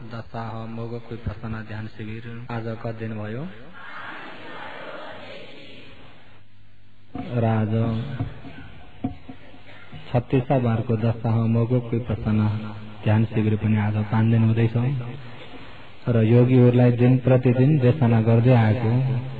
दशाह मोगको विपස්සना ध्यान शिविर आज का दिन भयो र आज 36 बारको दशाह मोगको विपස්සना ध्यान शिविर पनि आज 5 दिन हुँदैछ र योगीहरूलाई दिन प्रतिदिन देशना गर्दै आएको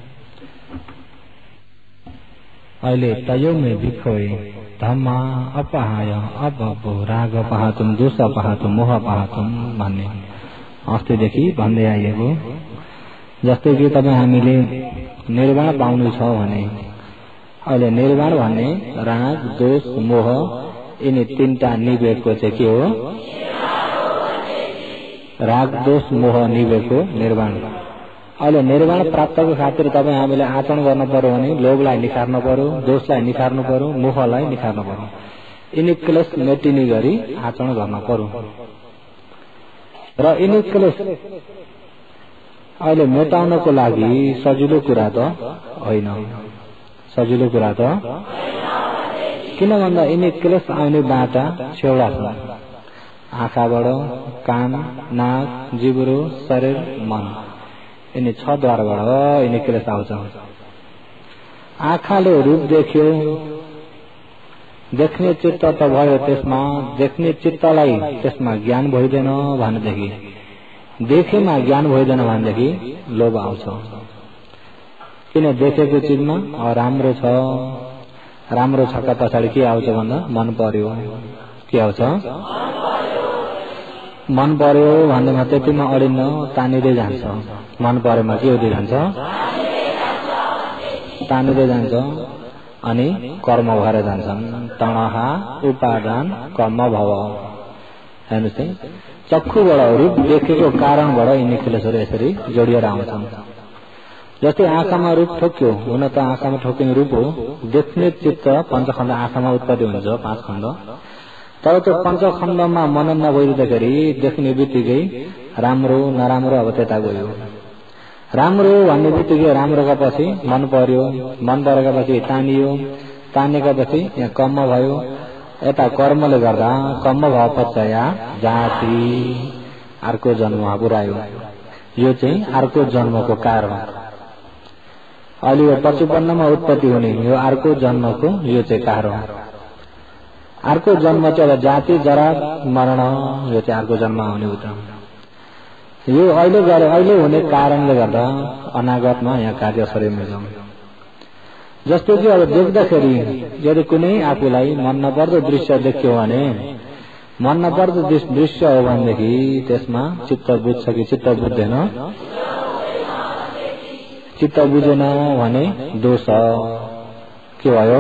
अहिले तयोमे भिखोए धम्मा अपहाय अपो राग पहातुम दोष पहातुम मोह पहातुम भन्ने अस्तिदेखि भन्दै आइएको। जस्तै कि तपाईँ हामीले निर्वाण पाउनु छ भने अहिले निर्वाण भन्ने राग दोष मोह यिनी तीनटा निवेको चाहिँ के हो? राग दोष मोह निवेको निर्वाण। अहिले निर्वाण प्राप्तको खातिर तपाईँ हामीले आचरण गर्न पर्यो भने लोभलाई निखार्नु पर्यो, दोषलाई निखार्नु पर्यो, मोहलाई निखार्नु पर्यो। यिनी क्लेश मेटिने गरी आचरण गर्न पर्यो र यिनी क्लेश अहिले मेटाउनको लागि सजिलो कुरा त होइन। सजिलो कुरा त किन भन्दा यिनी क्लेश आउने बाटा छेउडा छन्। आँखाबाट कान, नाक, जिब्रो, शरीर, मन यिनी 6 द्वारबाट यिनी क्लेश आउँछ। आँखाले रूप देख्यो, देख्ने चित्त त भयो, त्यसमा देख्ने चित्तलाई त्यसमा ज्ञान भइदैन भनेदेखि, देखेमा ज्ञान भइदैन भनेदेखि लोभ आउँछ। किन देखेको चिजमा राम्रो छ, राम्रो छका पछाडि के आउँछ भन्दा मन पर्यो। के आउँछ? मन पर्यो भन्दैमा त्यतिमा अडिन्न तानिँदै जान्छ। मन परेमा के हुँदै जान्छ? तानिँदै जान्छ अनि कर्म भएर जान्छन्। तणहा उपादान कर्म भव। हेर्नुहोस् है, चक्षुबाट रूप देखेको कारणबाट यिनी क्लेशहरू यसरी जोडिएर आउँछन्। जस्तै आँखामा रूप ठोक्यो, हुन त आँखामा ठोकिने रूप हो। देख्ने चित्त पञ्चखण्ड आँखामा उत्पत्ति हुन्छ, 5 खण्ड। तर त्यो पञ्चखण्डमा मनन नभइदिँदाखेरि देख्ने बित्तिकै राम्रो नराम्रो अब त्यता गयो। राम्रो भन्ने बित्तिकै राम्रोका पछि मन पर्यो, मन परेका पछि तानियो, तानेका पछि यहाँ कर्म भयो। यता कर्मले गर्दा कर्म भाव पचया जाति अर्को जन्म पुर्यायो। यो चाहिँ अर्को जन्मको कारण। अहिले यो 55मा उत्पत्ति हुने यो अर्को जन्मको यो चाहिँ कारण। अर्को जन्म चाहिँ जाति जरा मरण, यो चाहिँ अर्को जन्म आउने उता। यो अहिले हुने कारणले गर्दा अनागतमा यहाँ कार्य सरी मिल्छ। जस्तो कि अब देख्दाखेरि यदि कुनै आफूलाई मन नपर्दो दृश्य देख्यो भने, मन नपर्दो दृश्य हो भनेदेखि त्यसमा चित्त बुझ्छ कि चित्त बुझ्दैन? चित्त बुझेन भने दोष। के भयो?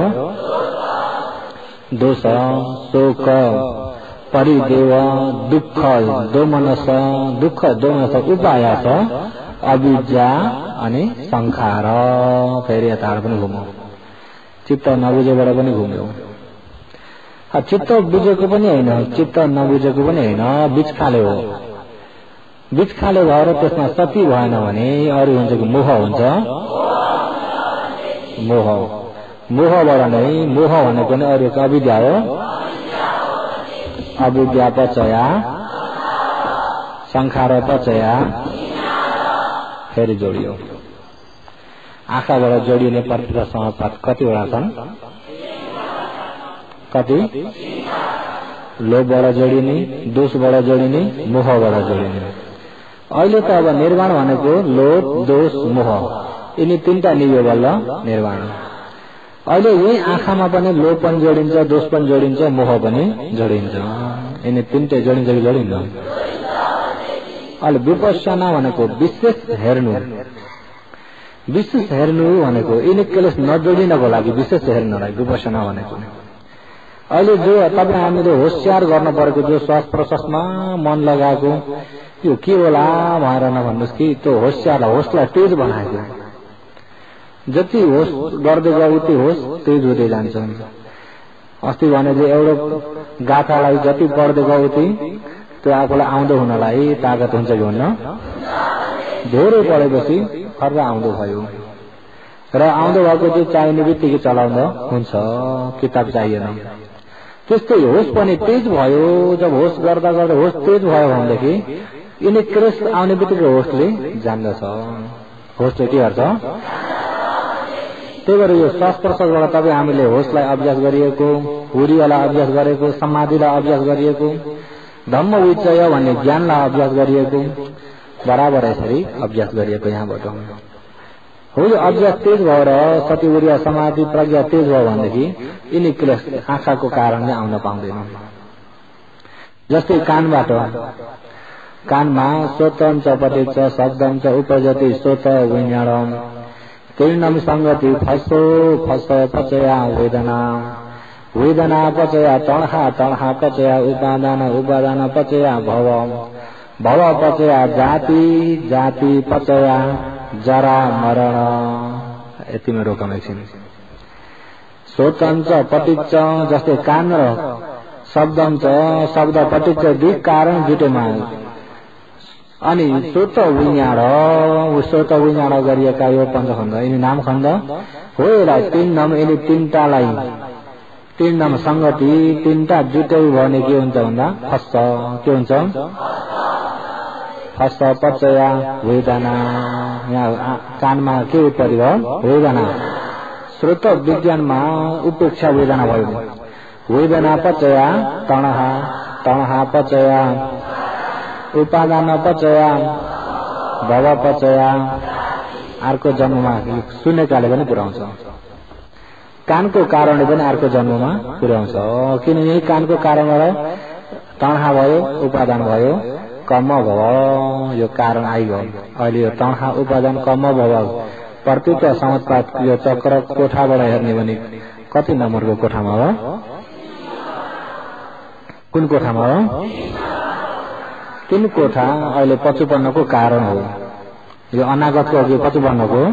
दोष, शोक, परिदेव, दुःख, दोमनस, दुःख दोमनस, उपायास, अविद्या अनि संखार। फेरि यताबाट पनि घुम्यो, चित्त नबुझेबाट पनि घुम्यो। चित्त बुझेको पनि होइन, चित्त नबुझेको पनि होइन, बिचखाले हो। बिचखाले भएर त्यसमा सती भएन भने अरू हुन्छ कि मोह हुन्छ। मोह, मोहबाट नै, मोह भनेको नै अरू अविद्या हो। अविद्या पचया संखार पचया फेरि जोडियो। आँखाबाट जोडिने प्रत्यक्ष समापात कतिवटा छन्? कति? लोभबाट जोडिने, दोषबाट जोडिने, मोहबाट जोडिने। अहिले त अब निर्वाण भनेको लोभ, दोष, मोह यिनी 3टा नियो बल्ल निर्वाण। अहिले यही आँखामा पनि लोभ पनि जोडिन्छ, दोष पनि जोडिन्छ, मोह पनि जोडिन्छ। यिनी 3टै जोडिन्छ कि जोडिन्छ? अहिले विपස්සना भनेको विशेष हेर्नु। विशेष हेर्नु भनेको यिनी क्लेश नजोडिनको लागि विशेष हेर्नलाई विपස්සना भनेको। अहिले जो तपाईँ हामीले होशियार गर्न परेको जो श्वास प्रश्वासमा मन लगाएको यो के होला भनेर नभन्नुहोस् कि त्यो होसलाई तेज बनाएको। जति होस गर्दै गयो उति होस तेज हुँदै जान्छ। अस्ति भने चाहिँ एउटा गाथालाई जति पढ्दै गयो उति त्यो आफूलाई आउँदो हुनलाई ताकत हुन्छ कि हुन्न? धेरै पढेपछि फर्क आउँदो भयो र आउँदो भएको चाहिँ चाहिने बित्तिकै चलाउँदा हुन्छ, किताब चाहिएन। त्यस्तै होस पनि तेज भयो। जब होस गर्दा गर्दा होस तेज भयो भनेदेखि यिनी क्लेश आउने बित्तिकै होस्टले जान्दछ। होस्टले के गर्छ? त्यही भएर यो श्वास प्रश्वासबाट तपाईँ हामीले होस्टलाई अभ्यास गरिएको, हुरीवाला अभ्यास गरेको, समाधिलाई अभ्यास गरिएको, धम्म विचय भन्ने ज्ञानलाई अभ्यास गरिएको, बराबर यसरी अभ्यास गरिएको यहाँबाट हो। यो अभ्यास तेज भएर सती ऊर्जा समाधि प्रज्ञा तेज भयो भनेदेखि यिनी क्लेश आँखाको कारणले आउन पाउँदैन। जस्तै कानबाट, कानमा स्वतम च पटिच शब्दम च उपजति स्वत विज्ञानम तीर्णम संगति फसो फस पचया वेदना वेदना पचया तणहा तणहा पचया उपादान उपादान पचया भव भव पचया जाति जाति पचया जरा मरण। यतिमै रोकौँ एकछिन। स्वतम च पटिच जस्तै कान र शब्दम च शब्द पटिच दुई कारण दुईटैमा अनि स्वत विज्ञान गरिएका यो पञ्चखण्ड यिनी नाम खण्ड हो। यसलाई तीन नाम यिनी तीनटालाई तीन नाम संगति तीनटा जुटै भने के हुन्छ भन्दा फस के हुन्छ? फस पचया वेदना। यहाँ कानमा के उत्पत्ति भयो? वेदना। श्रोत विज्ञानमा उपेक्षा वेदना भयो। वेदना पचया तणहा तणहा पचया उपादान पचया भव पचया अर्को जन्ममा सुनेकाले पनि पुर्याउँछ। कानको कारणले पनि अर्को जन्ममा पुर्याउँछ। किन यही कानको कारणबाट तणहा भयो, उपादान भयो, कम भव यो कारण आइगयो। अहिले यो तणहा उपादान कम भव प्रत्येक समाजपात यो चक्र कोठाबाट हेर्ने भने कति नम्बरको कोठामा हो? कुन कोठामा हो? 3 कोठा अहिले 55 को कारण हो। यो अनागतको अघि 55 को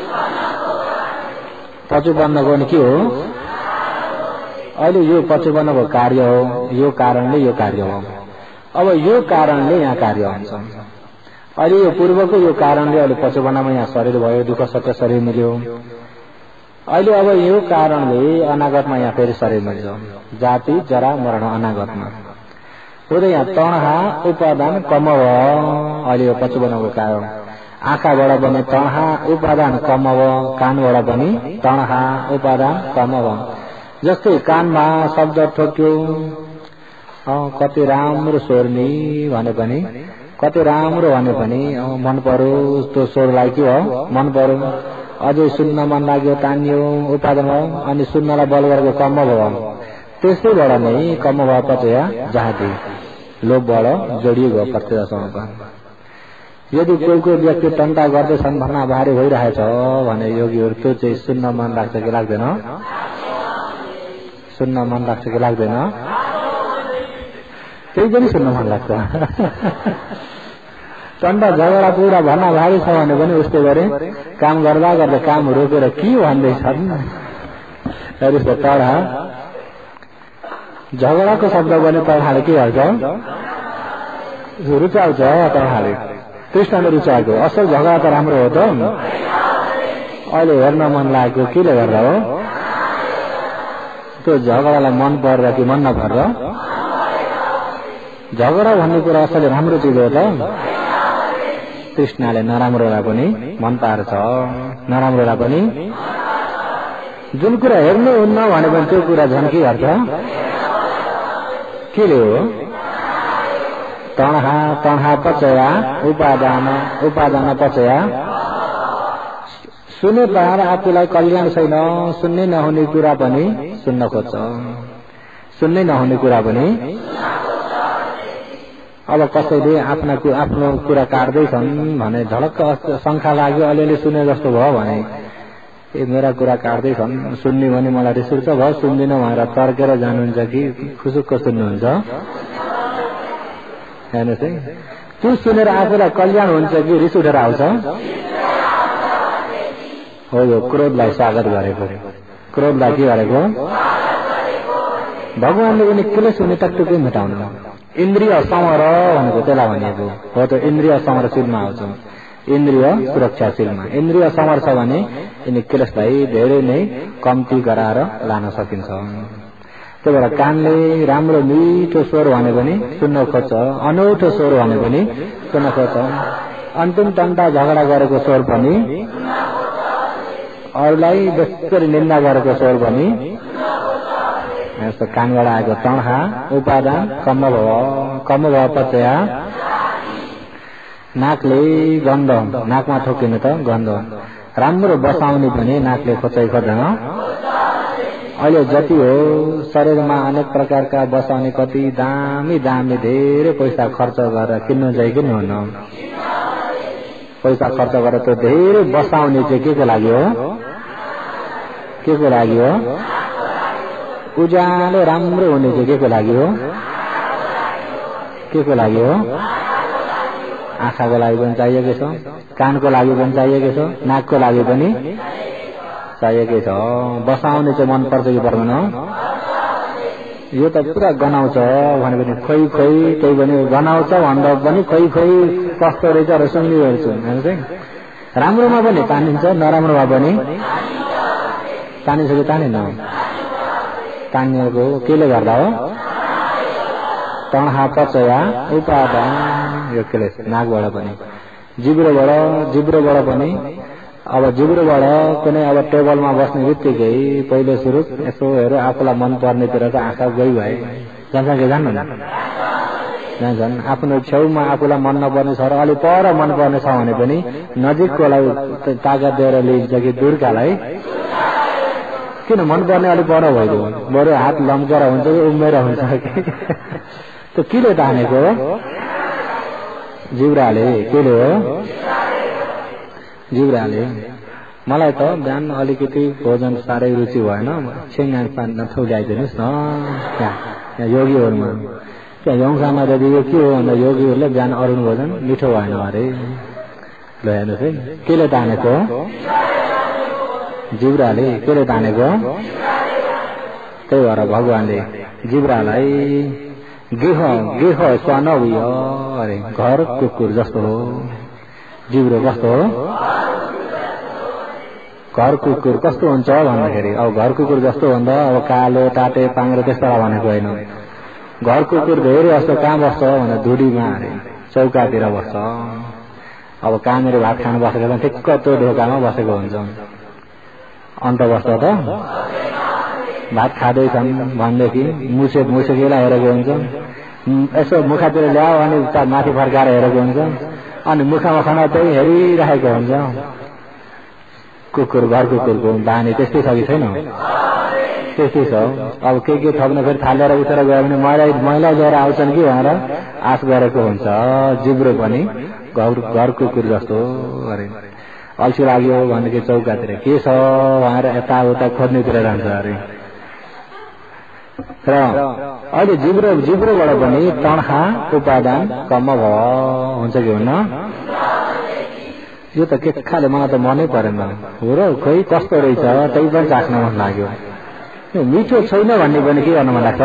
55 को के हो? अहिले यो 55 को कार्य हो। यो कारणले यो कार्य हो। अब यो कारणले यहाँ कार्य हुन्छ। अहिले यो पूर्वको यो कारणले अहिले 55 मा यहाँ शरीर भयो, दुःख सत्य शरीर मिल्यो। अहिले अब यो कारणले अनागतमा यहाँ फेरि शरीर मिल्छ। जाति जरा मरण अनागतमा हुँदै यहाँ तणहा उपादान कम भयो। अहिले यो 55 को कारण आँखाबाट पनि तणहा उपादान कम भयो, कानबाट पनि तणहा उपादान कम भयो। जस्तै कानमा शब्द ठोक्यो, कति राम्रो स्वर्णी भने पनि कति राम्रो भने पनि मन पर्यो, त्यो स्वरलाई के हो मन पर्यो। अझै सुन्न मन लाग्यो, तानियो, उपादान भयो अनि सुन्नलाई बल गरेको कम भयो। त्यसैबाट नै कम भएपछि जाति लोभबाट जोडिएको प्रत्यक्षसँग। यदि कोही व्यक्ति टन्टा गर्दैछन् भन्न भारी भइरहेछ भने योगीहरू त्यो चाहिँ सुन्न मन लाग्छ कि लाग्दैन? सुन्न मन लाग्छ कि लाग्दैन? त्यही पनि सुन्न मन लाग्छ। टन्टा झगडा पुरा भन्न भारी छ भने पनि उस्तै गरे काम गर्दा गर्दा काम रोकेर के भन्दैछन् तडा झगडाको शब्द पनि तडहाले के गर्छ? रुचाउँछ। तडहाले कृष्णले रुचाएको असल झगडा त राम्रो हो त। अहिले हेर्न मन लागेको केले गर्दा हो? त्यो झगडालाई मन पर्दा कि मन नपर्दा? झगडा भन्ने कुरा असलै राम्रो चिज हो त। कृष्णले नराम्रोलाई पनि मन पार्छ, नराम्रोलाई पनि। जुन कुरा हेर्नु हुन्न भने पनि त्यो कुरा झन् के गर्छ? केले हो? तणहा तणहा पचया उपादान उपादान पचया। सुने पाएर आफूलाई कल्याण छैन, सुन्नै नहुने कुरा पनि सुन्न खोज्छ, सुन्नै नहुने कुरा पनि। अब कसैले आफ्नो कुरा काट्दैछन् भने झलक्क शङ्का लाग्यो, अलिअलि सुने जस्तो भयो भने ए मेरा कुरा काट्दैछन्, सुन्ने भने मलाई रिस उठ्छ, भयो सुन्दिन भनेर तर्केर जानुहुन्छ कि खुसुक्क सुन्नुहुन्छ? हेर्नुहोस् है, त्यो सुनेर आफूलाई कल्याण हुन्छ कि रिस उठेर आउँछ? हो यो क्रोधलाई स्वागत गरेको, क्रोधलाई के गरेको? भगवानले पनि क्लेश हुने टक्टुकै मेटाउनु। इन्द्रिय समर भनेको त्यसलाई भनिएको हो। त इन्द्रिय समरशीलमा आउँछ, इन्द्रिय सुरक्षाशीलमा। इन्द्रिय समर छ भने यिनी क्लेशलाई धेरै नै कम्ती गराएर लान सकिन्छ। त्यही भएर कानले राम्रो मिठो स्वर भने पनि सुन्न खोज्छ, अनौठो स्वर भने पनि सुन्न खोज्छ, अन्तिम टन्टा झगडा गरेको स्वर पनि, अरूलाई बेसरी निन्दा गरेको स्वर पनि, यस्तो कानबाट आएको तणखा उपादान कर्मभव पचया। नाकले गन्ध, नाकमा ठोकिने त गन्ध राम्रो बसाउने पनि नाकले खोज्दै खोज्दैन। अहिले जति हो शरीरमा अनेक प्रकारका बसाउने कति दामी दामी धेरै पैसा खर्च गरेर किन्नु चाहिँ किन्नुहुन्न, पैसा खर्च गरेर त्यो धेरै बसाउने चाहिँ के को लागि हो, के को लागि हो, उज्यालो राम्रो हुने चाहिँ के को लागि हो, के को लागि हो, आँखाको लागि पनि चाहिएकै छ, कानको लागि पनि चाहिएकै छ, नाकको लागि पनि चाहिएकै छ। बसाउने चाहिँ मन पर्छ कि पर्दैन, यो त पुरा गनाउँछ भने पनि खोइ खोइ, त्यही पनि गनाउँछ भन्दा पनि खोइ खोइ कस्तो रहेछ र सुनिरहेछु चाहिँ। राम्रोमा पनि तानिन्छ, नराम्रोमा पनि तानिन्छ कि तानिन्न, तानिएको केले गर्दा हो, तणखा पचया उपादान, यो केले नाकबाट पनि, जिब्रोबाट पनि। अब जिब्रोबाट कुनै अब टेबलमा बस्ने बित्तिकै पहिले सुरु यसो हेऱ्यो आफूलाई मन पर्नेतिर त आँखा गई भए जान्छ कि जान्दैन, जान्छन्। आफ्नो छेउमा आफूलाई मन नपर्ने छ र अलिक पर मन पर्ने छ भने पनि नजिककोलाई ताकत दिएर लिन्छ कि दूरकालाई, किन मन पर्ने अलिक पर भइदियो, बरु हात लम्केर हुन्छ कि उम्मेर हुन्छ कि त्यो केले तानेको, जिब्राले, केले हो, जिब्राले। मलाई त बिहान अलिकति भोजन साह्रै रुचि भएन, छेङ्गा पानी थौ ल्याइदिनुहोस् न यहाँ योगीहरूमा, त्यहाँ यौसामा यदि यो के हो भन्दा योगीहरूले बिहान अरुण भोजन मिठो भएन अरे। ल हेर्नुहोस् है, केले तानेको, जिब्राले, केले तानेको। त्यही भएर भगवानले जिब्रालाई गेह स्वानवीय अरे घर कुकुर जस्तो हो, जिब्रो कस्तो हो, घर कुकुर कस्तो हुन्छ भन्दाखेरि अब घर कुकुर जस्तो भन्दा अब कालो टाटे पाङ्रो त्यस्ता भनेको होइन। घर कुकुर धेरै जस्तो कहाँ बस्छ भन्दा धुडीमा अरे चौकातिर बस्छ। अब कहाँनिर भात खानु बसेको त ठिक्क त्यो ढोकामा बसेको हुन्छ, अन्त बस्छ त भात खाँदैछन् भनेदेखि मुसेकेलाई हेरेको हुन्छ, यसो मुखातिर ल्याओ अनि माथि फर्काएर हेरेको हुन्छ, अनि मुखमा खाना त्यही हेरिरहेको हुन्छ। कुकुर, घर कुकुरको बानी त्यस्तै छ कि छैन, त्यस्तै छ। अब के थप्न फेरि थालेर उठेर गयो भने मैला लिएर आउँछन् कि भनेर आश गरेको हुन्छ। जिब्रो पनि घर कुकुर जस्तो अरे, अल्छी लाग्यो भनेदेखि चौकातिर के छ भनेर यताउता खोज्नेतिर जान्छ अरे। र अहिले जिब्रोबाट पनि तणखा उपादान कर्म भव हुन्छ कि हुन्न। यो त के खाले मलाई त मनै परेन हो र, खोइ कस्तो रहेछ त्यही पनि चाख्न मन लाग्यो। यो मिठो छैन भन्ने पनि के गर्न मन लाग्छ,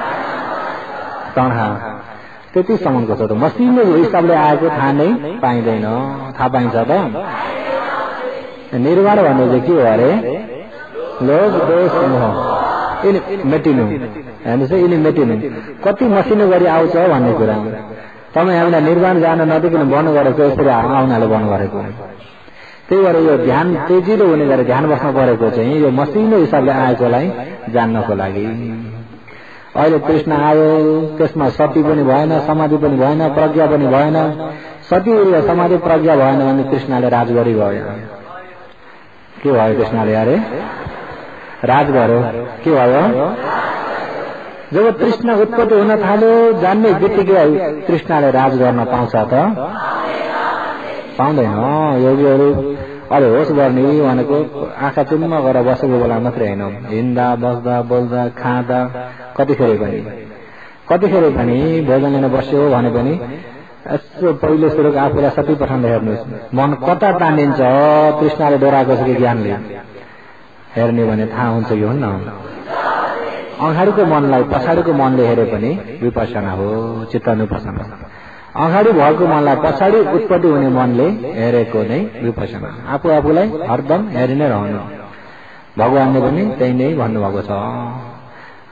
तणखा त्यतिसम्मको छ त। मसिनो हिसाबले आएको थाहा नै पाइँदैन, थाहा पाइन्छ त। निर्वाण भन्ने चाहिँ के हो अरे, लोभ दोष मोह यिनी मेटिनु, हेर्नुहोस् है, यिनी मेटिनु कति मसिनो गरी आउँछ भन्ने कुरा। तपाईँ हामीलाई निर्वाण जान नदिकन बन्द गरेको यसरी आउनाले बन्द गरेको। त्यही भएर यो ध्यान तेजिलो हुने गरेर ध्यान बस्न परेको चाहिँ यो मसिनो हिसाबले आएकोलाई जान्नको लागि। अहिले कृष्ण आयो, त्यसमा सती पनि भएन, समाधि पनि भएन, प्रज्ञा पनि भएन। सती समाधि प्रज्ञा भएन भने कृष्णले राज गरी गयो। के भयो कृष्णले अरे, राज गर्यो। के भयो, जब कृष्ण उत्पत्ति हुन थाल्यो जान्ने बित्तिकै कृष्णले राज गर्न पाउँछ त पाउँदैन। योगीहरू अरे होस गर्ने भनेको आँखा चुम्मा गरेर बसेको बेला मात्रै होइन, हिँड्दा बस्दा बोल्दा खाँदा कतिखेर पनि भोजन लिन बस्यो भने पनि यसो पहिलो सुरु आफूलाई सती पठाउँदा हेर्नुहोस् मन कता तानिन्छ। कृष्णले डोराएको छ कि ज्ञानले हेर्ने भने थाहा हुन्छ कि हुन्न। अगाडिको मनलाई पछाडिको मनले हेरे पनि विपස්සना हो, चित्तानुपसना। अगाडि भएको मनलाई पछाडि उत्पत्ति हुने मनले हेरेको नै विपස්සना। आफूलाई हरदम हेरि नै रहनु। भगवानले पनि त्यही नै भन्नुभएको छ।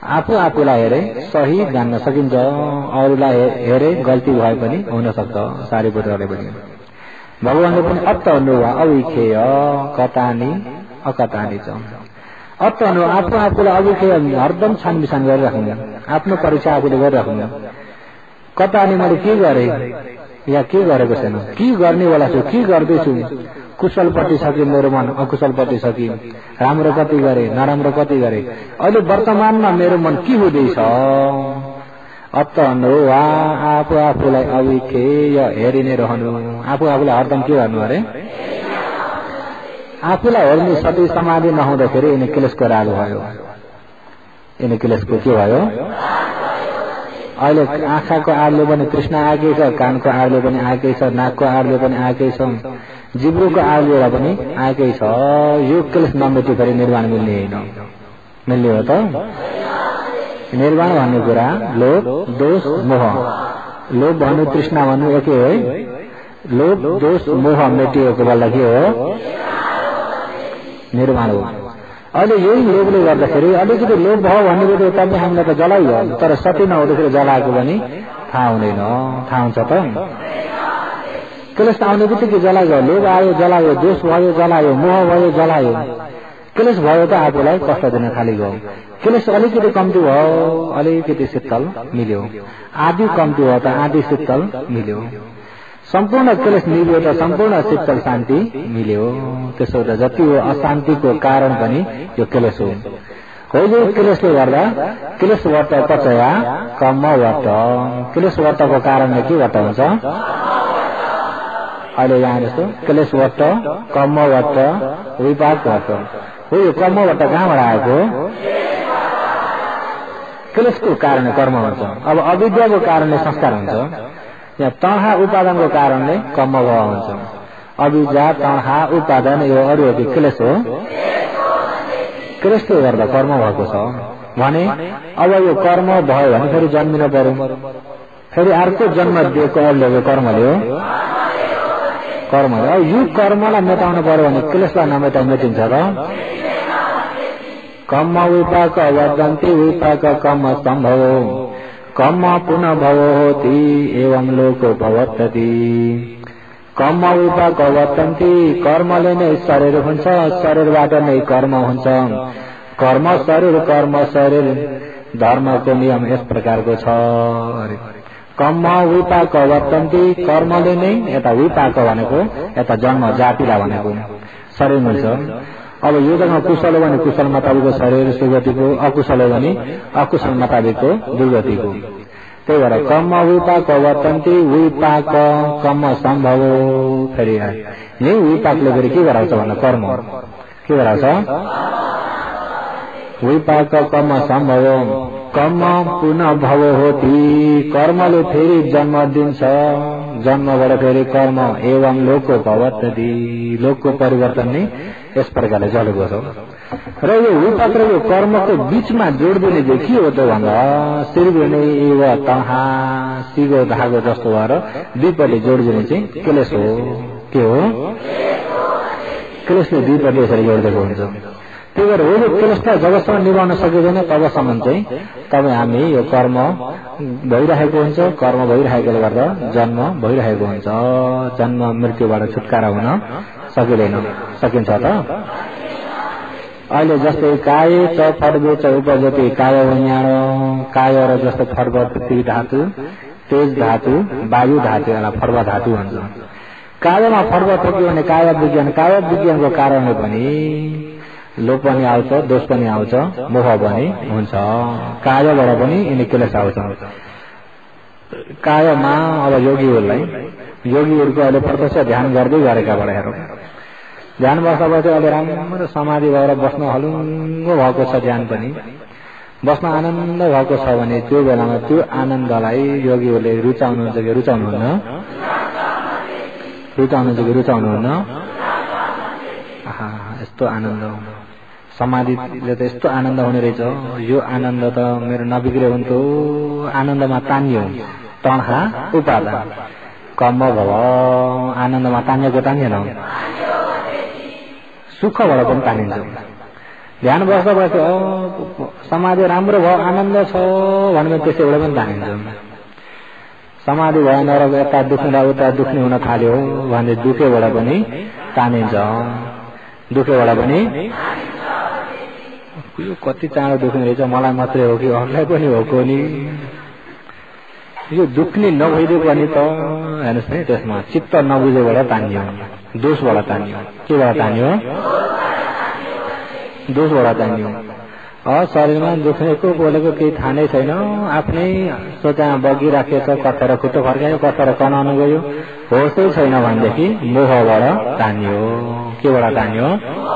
आफू आफूलाई हेरे सही जान्न सकिन्छ, अरूलाई हेरे गल्ती भए पनि हुन सक्छ। सारीपुत्रले पनि भगवानले पनि अत्तनुवा अविखेय कतानी अकतानी छ। अत्तनु आफू आफूलाई अविखेय हरदम छानबिछान गरिराख्नु, आफ्नो परीक्षा आफूले गरिराख्नु। कतानी मैले के गरे या के गरेको छैन, के गर्नेवाला छु, के गर्दैछु, कुशलपट्टि सके मेरो मन, अकुशलपट्टि सके, राम्रो कति गरे, नराम्रो कति गरे, अहिले वर्तमानमा मेरो मन के हुँदैछ। अत्तनु वा आफू आफूलाई अविखेय हेरि नै रहनु। आफू आफूलाई हरदम के गर्नु अरे, आफूलाई हेर्ने सती समाधि नहुँदाखेरि यिनी क्लेशको राग भयो। यिनी क्लेशको के भयो, अहिले आँखाको आडले पनि तृष्णा आएकै छ, कानको आडले पनि आएकै छ, नाकको आडले पनि आएकै छ, जिब्रोको आडले पनि आएकै छ। यो क्लेश नमेटिखेरि निर्वाण मिल्ने होइन। मिल्ने हो त? निर्वाण भन्ने कुरा लोभ दोष मोह, लोभ भन्नु तृष्णा भन्नु एकै हो। लोभ दोष मोह मेटिएको बेला के हो, निर्वाण हो। अहिले यही लोभले गर्दाखेरि अलिकति लोभ भयो भन्ने बित्तिकै तपाईँ हामीलाई त जलाइयो, तर सती नहुँदाखेरि जलाएको पनि थाहा हुँदैन। थाहा हुन्छ त? क्लेश आउने बित्तिकै जलायो, लोभ आयो जलायो, दोष भयो जलायो, मोह भयो जलायो। क्लेश भयो त आफूलाई कष्ट दिन थालेको। क्लेश अलिकति कम्ती भयो, अलिकति शीतल मिल्यो। आदि कम्ती भयो त आदि शीतल मिल्यो। सम्पूर्ण क्लेश मिल्यो त सम्पूर्ण शीतल शान्ति मिल्यो। त्यसो त जति हो अशान्तिको कारण पनि यो क्लेश हो। यो क्लेशले गर्दा क्लेशबाट पचया कमवट, क्लेशवटको कारणले के वट हुन्छ, अहिले यहाँ जस्तो क्लेशवट कमवट विपाकवट हो। यो कमवट कहाँबाट आएको, क्लेशको कारण कर्म हुन्छ। अब अविद्याको कारणले संस्कार हुन्छ, यहाँ तणहा उपादानको कारणले कर्मभाव हुन्छ। अविद्या तणहा उपादान यो अरू क्लेश हो। क्लेशले गर्दा कर्म भएको छ भने अब यो कर्म भयो भने फेरि जन्मिन पर्यो, फेरि अर्को जन्म दिएको अरूले कर्मले हो, कर्मले। अब यो कर्मलाई मेटाउनु पर्यो भने क्लेशलाई नमेटा मेटिन्छ र? कर्म विपाक वर्धन्ति विपाक कर्म सम्भव, कर्म पुनः भव होती एवं लोको भवत्ति। कर्म विपाक वर्तन्ति, कर्मले नै शरीर हुन्छ, शरीरबाट नै कर्म हुन्छ। कर्म शरीर धर्मको नियम यस प्रकारको छ। कर्म विपाक वर्तन्ति, कर्मले नै, यता विपाक भनेको यता जन्म जातिलाई भनेको शरीर मिल्छ। अब यो जग्गा कुशल हो भने कुशल मुताबिकको शरीर सुगतिको, अकुशल हो भने अकुशल मुताबिकको दुर्गतिको। त्यही भएर कर्म विपाक वर्तन्ति विपाक कर्म सम्भव। फेरि यही विपाकले फेरि के गराउँछ भन्दा कर्म के गराउँछ, विपाक कर्म सम्भव। कर्म पुनः भव होती, कर्मले फेरि जन्म दिन्छ, जन्मबाट फेरि कर्म एवं लोको भवत्ति, लोकको परिवर्तन नै यस प्रकारले चलेको छ। र यो विपाक र यो कर्मको बीचमा जोड्दिने चाहिँ के हो त भन्दा सिरगुने एव तहा सिगो धागो जस्तो भएर दुईपट्टि जोडिदिने चाहिँ क्लेश हो। के हो, क्लेशले दुईपट्टि यसरी जोडिदिएको हुन्छ। त्यही भएर हो यो क्लेशलाई जबसम्म निभाउन सकिँदैन तबसम्म चाहिँ तपाईँ हामी यो कर्म भइरहेको हुन्छ, कर्म भइरहेकोले गर्दा जन्म भइरहेको हुन्छ। जन्म मृत्युबाट छुटकारा हुन सकिँदैन। सकिन्छ त? अहिले जस्तै काय च फड्बे च उपजति काय वन्याण, काय र जस्तो फड्ब पृथ्वी धातु, तेज धातु, वायु धातु, यसलाई फड्ब धातु भन्छ। कायमा फड्ब थोक्यो भने काय विज्ञानको कारणले पनि लोभ पनि आउँछ, दोष पनि आउँछ, मोह पनि हुन्छ। कायबाट पनि यिनी क्लेश आउँछ। कायमा अब योगीहरूको अहिले प्रत्यक्ष ध्यान गर्दै गरेकाबाट हेरौँ, ध्यान बस्दा बस्दै अहिले राम्रो समाधि भएर बस्न हलुङ्गो भएको छ, ध्यान पनि बस्न आनन्द भएको छ भने त्यो बेलामा त्यो आनन्दलाई योगीहरूले रुचाउनुहुन्छ कि रुचाउनुहुन्न? रुचाउनुहुन्न? यस्तो आनन्द समाधिले त यस्तो आनन्द हुने रहेछ। यो आनन्द त मेरो नबिग्रे हुन्थ्यो। आनन्दमा तानियो तणहा उपादान कर्म भव, आनन्दमा तानिएको तानिएन, सुखबाट पनि तानिन्छ। ध्यान बस्दा बस्दा समाधि राम्रो भयो आनन्द छ भने त्यसैबाट पनि तानिन्छ। समाधि भएन र यता दुख्ने उता दुख्ने हुन थाल्यो भने दुखेबाट पनि तानिन्छ। दुखेबाट पनि यो कति चाँडो दुख्ने रहेछ, मलाई मात्रै हो कि अरूलाई पनि हो नि, यो दुख्ने नभइदियो पनि त हेर्नुहोस् है, त्यसमा चित्त नबुझेबाट तानियो, दोषबाट तानियो। केबाट तानियो? दोषबाट तानियो। शरीरमा दुख्नेको बोलेको केही थाहा नै छैन, आफ्नै सोचाइमा बगिराखेछ, कथेर खुट्टो फर्कायो, कथेर कनाउनु गयो, होसै छैन भनेदेखि मोहबाट तानियो। केबाट तानियो?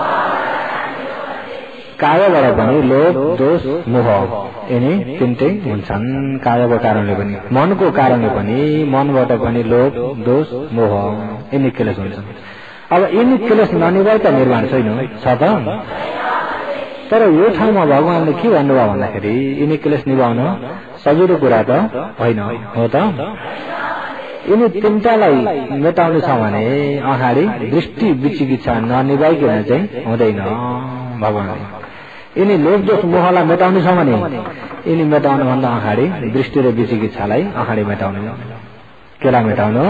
कायबाट पनि लोभ दोष मोह यिनी तिनटै हुन्छन्। कायको कारणले पनि, मनको कारणले पनि, मनबाट पनि लोभ दोष मोह यिनी क्लेश हुन्छन्। अब यिनी क्लेश ननिभाइ त निर्माण छैन, छ त। तर यो ठाउँमा भगवानले के भन्नुभयो भन्दाखेरि यिनी क्लेश निभाउन सजिलो कुरा त होइन, हो त। यिनी तिनटालाई मेटाउनु छ भने अगाडि दृष्टि विचिकित्सा ननिभाइकन चाहिँ हुँदैन भगवानले। यिनी लोभ दोष मोहलाई मेटाउनु छ भने यिनी मेटाउनुभन्दा अगाडि दृष्टि र विचिकित्सालाई अगाडि मेटाउनु। केलाई मेटाउनु?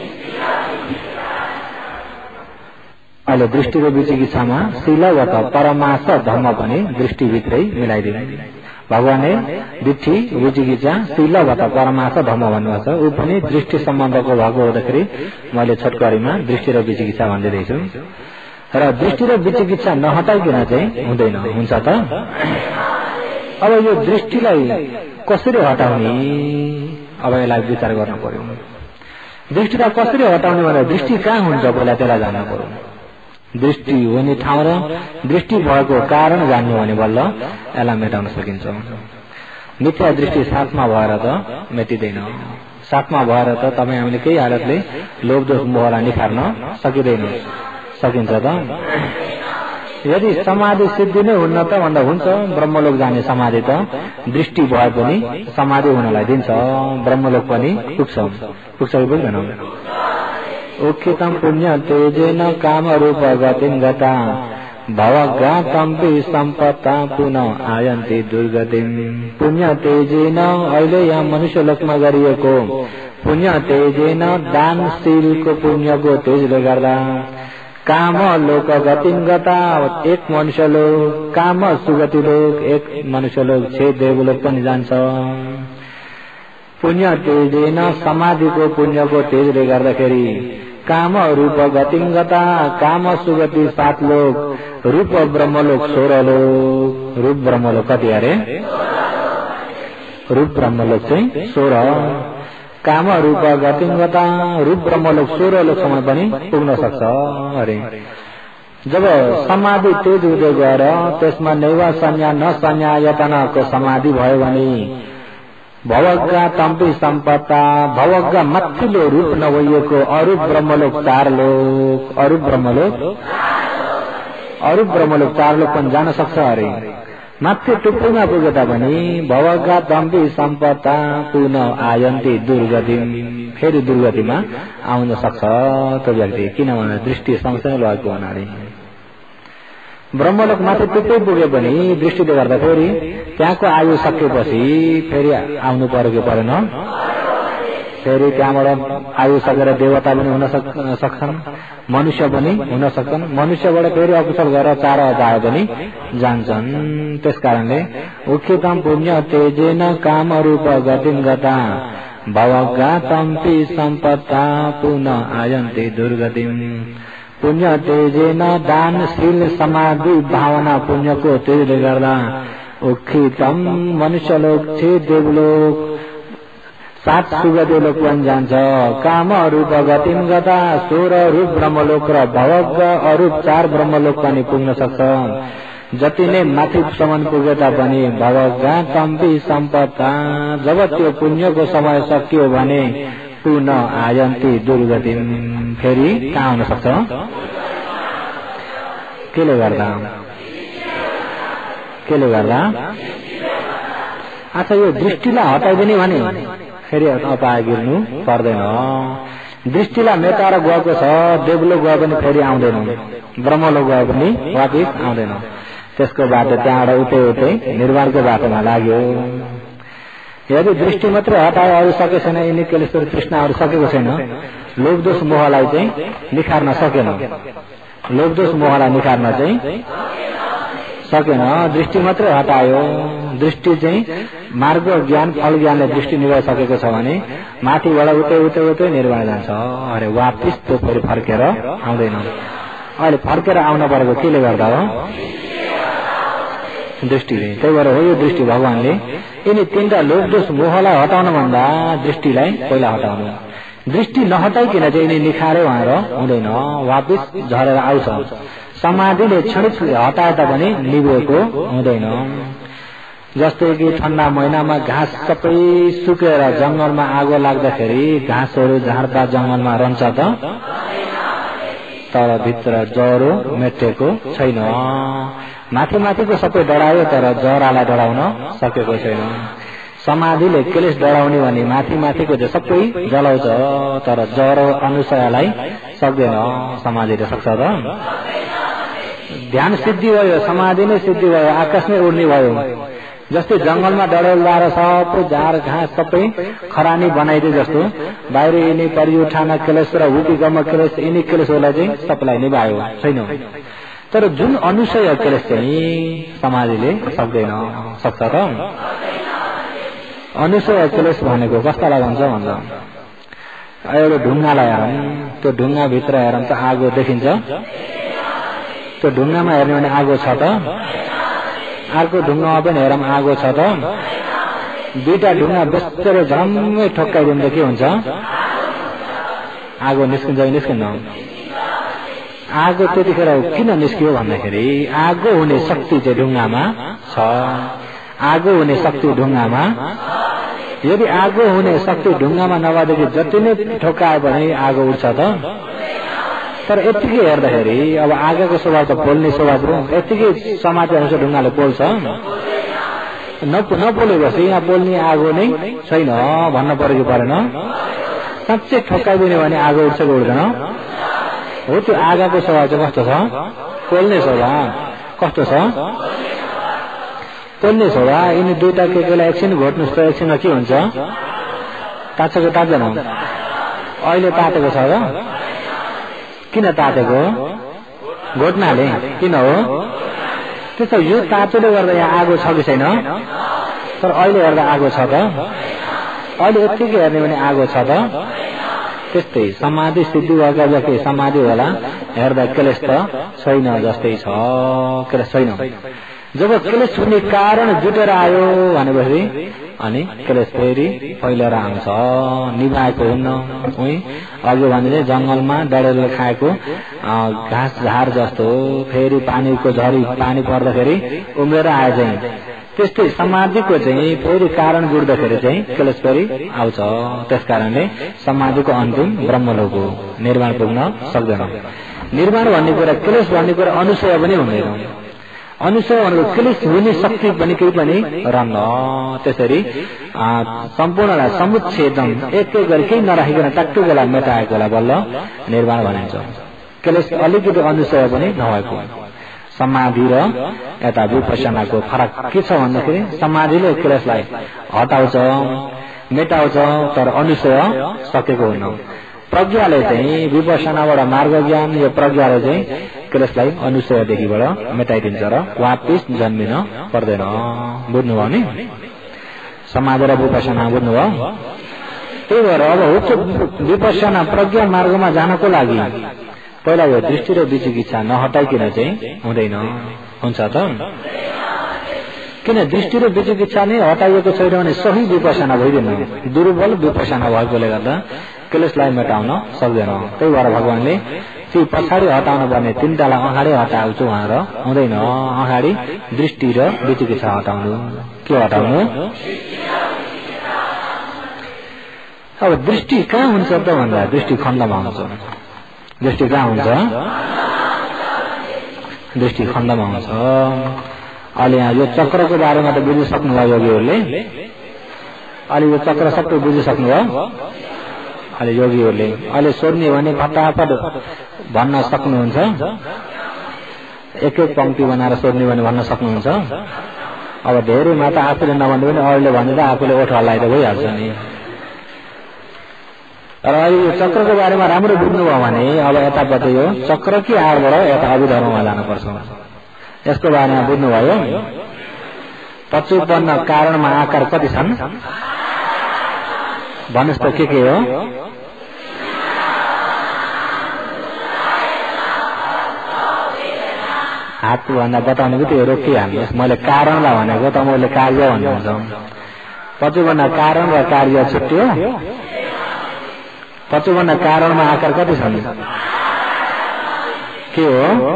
अहिले दृष्टि र विचिकित्सामा शील वा त परमार्थ धर्म पनि दृष्टिभित्रै मिलाइदिनु। भगवानले दृष्टि विचिकित्सा शील वा त परमार्थ धर्म भन्नुभएको छ, ऊ पनि दृष्टि सम्बन्धको भएको हुँदाखेरि मैले छोटकरीमा दृष्टि र विचिकित्सा भनिदिँदैछु। र दृष्टि र विचिकित्सा नहटाइकन चाहिँ हुँदैन, हुन्छ त। अब यो दृष्टिलाई कसरी हटाउने, अब यसलाई विचार गर्न पर्यो। दृष्टिलाई कसरी हटाउने भने दृष्टि कहाँ हुन्छ पहिला त्यसलाई जान्नु पर्यो। दृष्टि हुने ठाउँ र दृष्टि भएको कारण जान्यो भने बल्ल यसलाई मेटाउन सकिन्छ। मिथ्या दृष्टि साथमा भएर त मेटिँदैन। साथमा भएर त तपाईँ हामीले केही हालतले लोभ दोष मोहलाई निखार्न सकिँदैन। सकिन्छ त। यदि समाधि सिद्धि नै हुन्न त भन्दा हुन्छ ब्रह्मलोक जाने समाधि त दृष्टि भए पनि समाधि हुनलाई दिन्छ, ब्रह्मलोक पनि पुग्छ कि पुग्दैन? उक्कितम पुण्य तेजेन काम रूप गतिं गता भवगातम्पि सम्पत्ता पुनः आयन्ति दुर्गतिं। पुण्य तेजेन अहिले यहाँ मनुष्य लोकमा गरिएको पुण्य तेजेन दानशीलको पुण्यको तेजले गर्दा काम लोक गतिं गता एक मनुष्य लोक, काम सुगति लोक एक मनुष्य लोक, 6 देवलोक पनि जान्छ। पुण्य तेजेन समाधिको पुण्यको तेजले गर्दाखेरि काम रूप गतिं गता, काम सुगति 7 लोक, रूप ब्रह्मलोक 16 लोक। रूप ब्रह्मलोक कति अरे? रूप ब्रह्मलोक चाहिँ 16, काम रूप गतिं गता, रूप ब्रह्मलोक 16 लोकसम्म पनि पुग्न सक्छ अरे। जब समाधि तेज हुँदै गएर त्यसमा नैवा संज्ञा न संज्ञायतनको समाधि भयो भने भवग्गा तम्पी सम्पत्ता, भवग्गा माथिल्लो रूप नभइएको अरूप ब्रह्मलोक 4 लोक, अरूप ब्रह्मलोक 4 लोक पनि जान सक्छ अरे। माथि टुप्पोमा पुगे तापनि भवग्गा तम्पी सम्पत्ता पुनः आयन्ति दुर्गतिं, फेरि दुर्गतिमा आउन सक्छ त्यो व्यक्ति, किनभने दृष्टि सँगसँगै लगेको हुनाले। ब्रह्मलोक माथि टुप्पै पुगे पनि दृष्टिले गर्दा फेरि त्यहाँको आयु सकेपछि फेरि आउनु पर्यो कि परेन? फेरि त्यहाँबाट आयु सकेर देवता पनि हुन सक्छन्, मनुष्य पनि हुन सक्छन्। मनुष्यबाट फेरि अकुशल गरेर 4 अध्याय पनि जान्छन्। त्यसकारणले उक्कितम पुण्य तेजेन काम रूप गतिं गता भवगातम्पि सम्पत्ता पुनः आयन्ति दुर्गतिं। पुण्य तेजेन दानशील समाधि भावना पुण्यको तेजले गर्दा उक्कितम मनुष्य लोक 6 देवलोक 7 सुगति लोक पनि जान्छ। काम रूप गतिं गता 16 रूप ब्रह्मलोक र भवग अरूप 4 ब्रह्मलोक पनि पुग्न सक्छ। जति नै माथिसम्म पुगे तापनि भवगातम्पि सम्पत्ता, जब त्यो पुण्यको समय सकियो भने पुनः आयन्ति दुर्गतिं, फेरि कहाँ हुन सक्छ? केले गर्दा? अच्छा, यो दृष्टिलाई हटाइदिने भने फेरि अपाय गिर्नु पर्दैन। दृष्टिलाई मेटाएर गएको छ, देवलोक गए पनि फेरि आउँदैन, ब्रह्मलोक गए पनि वापिस आउँदैन। त्यसको बाटो त्यहाँबाट उतै उतै निर्वाणको बाटोमा लाग्यो। यदि दृष्टि मात्रै हटाए अरू सकेको छैन, यिनी केलेश्वर तृष्णाहरू सकेको छैन, लोभ दोष मोहलाई चाहिँ निखार्न सकेन, लोभ दोष मोहलाई निखार्न चाहिँ सकेन। दृष्टि मात्रै हटायो, दृष्टि चाहिँ मार्ग ज्ञान फल ज्ञानले दृष्टि निभाइसकेको छ भने माथिबाट उतै उतै उतै निर्वाण जान्छ। अरे वापिस त्यो फेरि फर्केर आउँदैन। अहिले फर्केर आउन परेको केले गर्दा हो? दृष्टिले। त्यही भएर हो यो दृष्टि भगवानले यिनी तीनटा लोभ दोष मोहलाई हटाउन भन्दा दृष्टिलाई पहिला हटाउनु। दृष्टि नहटाइकन चाहिँ यिनी निखारे भनेर हुँदैन, वापिस झरेर आउँछ। समाधिले क्षणिक हटाए तापनि निभेको हुँदैन। जस्तै कि ठन्डा महिनामा घाँस सबै सुकेर जंगलमा आगो लाग्दाखेरि घाँसहरू झार्दा जंगलमा रहन्छ त, तर भित्र जरो मेटेको छैन। माथिको सबै डरायो तर जरालाई डराउन सकेको छैन। समाधिले क्लेश डराउने भने माथिको चाहिँ सबै जलाउँछ तर जरो अनुसयलाई सक्दैन। समाधिले सक्छ त? ध्यान सिद्धि भयो, समाधि नै सिद्धि भयो, आकाशमै उड्ने भयो। जस्तै जंगलमा डडेलदार सबै झार घाँस सबै खरानी बनाइदिए जस्तो बाहिर यिनी परिउठान क्लेश र हुपीगम क्लेश यिनी क्लेशहरूलाई चाहिँ सबलाई निभायो छैन। तर जुन अनुसय क्लेश चाहिँ समाधिले सक्दैन। सक्छ त? अनुसय क्लेश भनेको कस्तालाई भन्छ भन्छ? एउटा ढुङ्गालाई हेरौँ, त्यो ढुङ्गाभित्र हेरौँ त आगो देखिन्छ? त्यो ढुङ्गामा हेर्ने भने आगो छ त? अर्को ढुङ्गामा पनि हेरौँ आगो छ त? दुईटा ढुङ्गा बेस्तेर झम्मै ठोक्काइदिँदा के हुन्छ? आगो निस्किन्छ कि निस्किन्न? आगो त्यतिखेर किन निस्कियो भन्दाखेरि आगो हुने शक्ति चाहिँ ढुङ्गामा छ। आगो हुने शक्ति ढुङ्गामा, यदि आगो हुने शक्ति ढुङ्गामा नभएदेखि जति नै ठोक्काए पनि आगो उठ्छ त? तर यतिकै हेर्दाखेरि अब आगोको स्वभाव त पोल्ने स्वभाव हो। यतिकै समाति अनुसार ढुङ्गाले पोल्छ? नपोलेपछि यहाँ पोल्ने आगो नै छैन भन्न परेको परेन? साँच्चै ठोक्काइदिने भने आगो उठ्छ कि उठ्दैन? हो, त्यो आगोको स्वभाव चाहिँ कस्तो छ? पोल्ने स्वभाव। कस्तो छ? पोल्ने स्वभाव। यिनी दुईटा केलाई एकछिन घोट्नुहोस् त एकछिनमा के हुन्छ? तात्छ कि तात्दैन? अहिले तातेको छ र? किन तातेको? घोट्नाले। किन हो? त्यसो यो तातोले गर्दा यहाँ आगो छ कि छैन? तर अहिले हेर्दा आगो छ त? अहिले यत्तिकै हेर्ने भने आगो छ त? त्यस्तै समाधि सिद्धि भएका जति समाधि होला हेर्दा क्लेश त छैन जस्तै छ, क्लेश छैन। जब क्लेश हुने कारण जुटेर आयो भनेपछि अनि क्लेश फेरि फैलेर आउँछ, निभाएको हुन्न। अघि भने जंगलमा डडेलले खाएको घाँस झार जस्तो फेरि पानीको झरी पानी पर्दाखेरि उम्रेर आए चाहिँ त्यस्तै समाधिको चाहिँ फेरि कारण जुट्दाखेरि चाहिँ क्लेश फेरि आउँछ। त्यसकारणले समाधिको अन्तिम ब्रह्मलोक हो, निर्वाण पुग्न सक्दैन। निर्वाण भन्ने कुरा, क्लेश भन्ने कुरा अनुसय पनि हुँदैन। अनुसय भनेको क्लेश हुने शक्ति पनि केही पनि रहन्न। त्यसरी सम्पूर्णलाई समुच्छेदन एक एक गरी केही नराखिकन टक्टुकलाई मेटाएकोलाई बल्ल निर्वाण भनिन्छ। क्लेश अलिकति अनुसय पनि नभएको। समाधि र यता विपश्यनाको फरक के छ भन्दाखेरि समाधिले क्लेशलाई हटाउँछ, मेटाउँछ, तर अनुसय सकेको हुन्न। प्रज्ञाले चाहिँ विपश्यनाबाट मार्ग ज्ञान, यो प्रज्ञाले चाहिँ क्लेशलाई अनुसयदेखिबाट मेटाइदिन्छ र वापिस जन्मिन पर्दैन। बुझ्नुभयो नि? समाधि र विपश्यना बुझ्नुभयो? त्यही भएर अब उच्च विपश्यना प्रज्ञा मार्गमा जानको लागि पहिला यो दृष्टि र विचिकित्सा नहटाइकन चाहिँ हुँदैन। हुन्छ त? किन दृष्टि र विचिकित्सा नै हटाइएको छैन भने सही विपश्यना भइदिन। दुर्बल विपश्यना भएकोले गर्दा क्लेशलाई मेटाउन सक्दैन। त्यही भएर भगवानले ती पछाडि हटाउनु पर्ने तीनटालाई अगाडि हटाउँछु भनेर हुँदैन। अगाडि दृष्टि र विचिकित्सा हटाउनु। के हटाउनु? अब दृष्टि कहाँ हुन्छ त भन्दा दृष्टि खण्डमा हुन्छ। दृष्टि कहाँ हुन्छ? दृष्टि खण्डमा हुन्छ। अहिले यहाँ यो चक्रको बारेमा त बुझिसक्नुभयो योगीहरूले? अहिले यो चक्र सबै बुझिसक्नुभयो? अहिले योगीहरूले अहिले सोध्ने भने फटाफट भन्न सक्नुहुन्छ। एक एक पंक्ति बनाएर सोध्ने भने भन्न सक्नुहुन्छ? अब धेरैमा त आफूले नभन्दा पनि अरूले भनेर आफूले ओठ हल्लाएर भइहाल्छ नि। र अहिले यो चक्रको बारेमा राम्रो बुझ्नुभयो भने अब यतापट्टि यो चक्र कि आडबाट यता अभिधर्ममा जानुपर्छ। यसको बारेमा बुझ्नुभयो? 55 कारणमा आकार कति छन् भन्नुहोस् त? के हो? हात भन्दा बताउने बित्तिकै रोकिहाल्नुहोस्। मैले कारणलाई भनेको तपाईँले कार्य भन्नुहुन्छ। 55 कारण र कार्य छुट्यो। 55 कारणमा आकार कति छन्? के हो?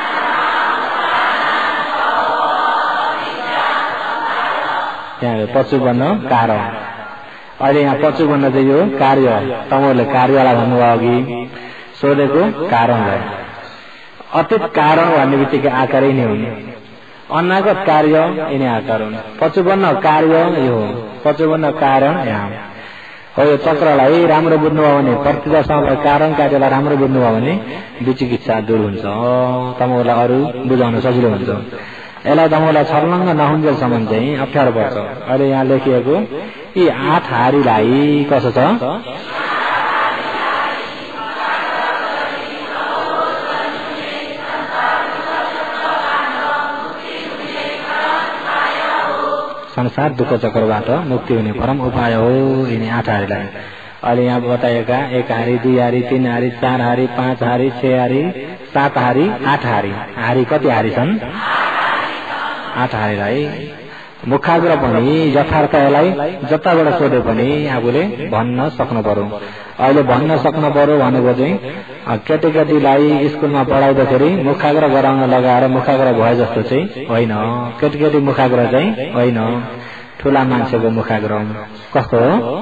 यहाँ 55 कारण। अहिले यहाँ 55 चाहिँ यो कार्य। तपाईँले कार्यलाई भन्नुभयो अघि, सोधेको कारणलाई। अतीत कारण भन्ने बित्तिकै आकारै नै हुने, अनागत कार्य यिनै आकार हुने। 55 कार्य यो हो, 55 कारण यहाँ हो। यो चक्रलाई राम्रो बुझ्नुभयो भने, प्रतिजासँग कारण कार्यलाई राम्रो बुझ्नुभयो भने विचिकित्सा दूर हुन्छ, तपाईँलाई अरू बुझाउन सजिलो हुन्छ। यसलाई तपाईँलाई छर्लङ्ग नहुन्जेलसम्म चाहिँ अप्ठ्यारो पर्छ। अहिले यहाँ लेखिएको यी 8 हारीलाई कसो छ? संसार दुःख चक्रबाट मुक्ति हुने परम उपाय हो यिनी 8 हारीलाई। अहिले यहाँ बताएका 1 हारी, 2 हारी, 3 हारी, 4 हारी, 5 हारी, 6 हारी, 7 हारी, 8 हारी। हारी कति हारी छन्? 8 हारीलाई मुखाग्र पनि यथार्थ यसलाई जताबाट सोधे पनि आफूले भन्न सक्नु पर्यो। अहिले भन्न सक्नु पर्यो भनेको चाहिँ केटीकेटीलाई स्कुलमा पढाउँदाखेरि मुखाग्र गराउन लगाएर मुखाग्र भए जस्तो चाहिँ होइन। केटीकेटी मुखाग्र चाहिँ होइन, ठुला मान्छेको मुखाग्र। कस्तो हो?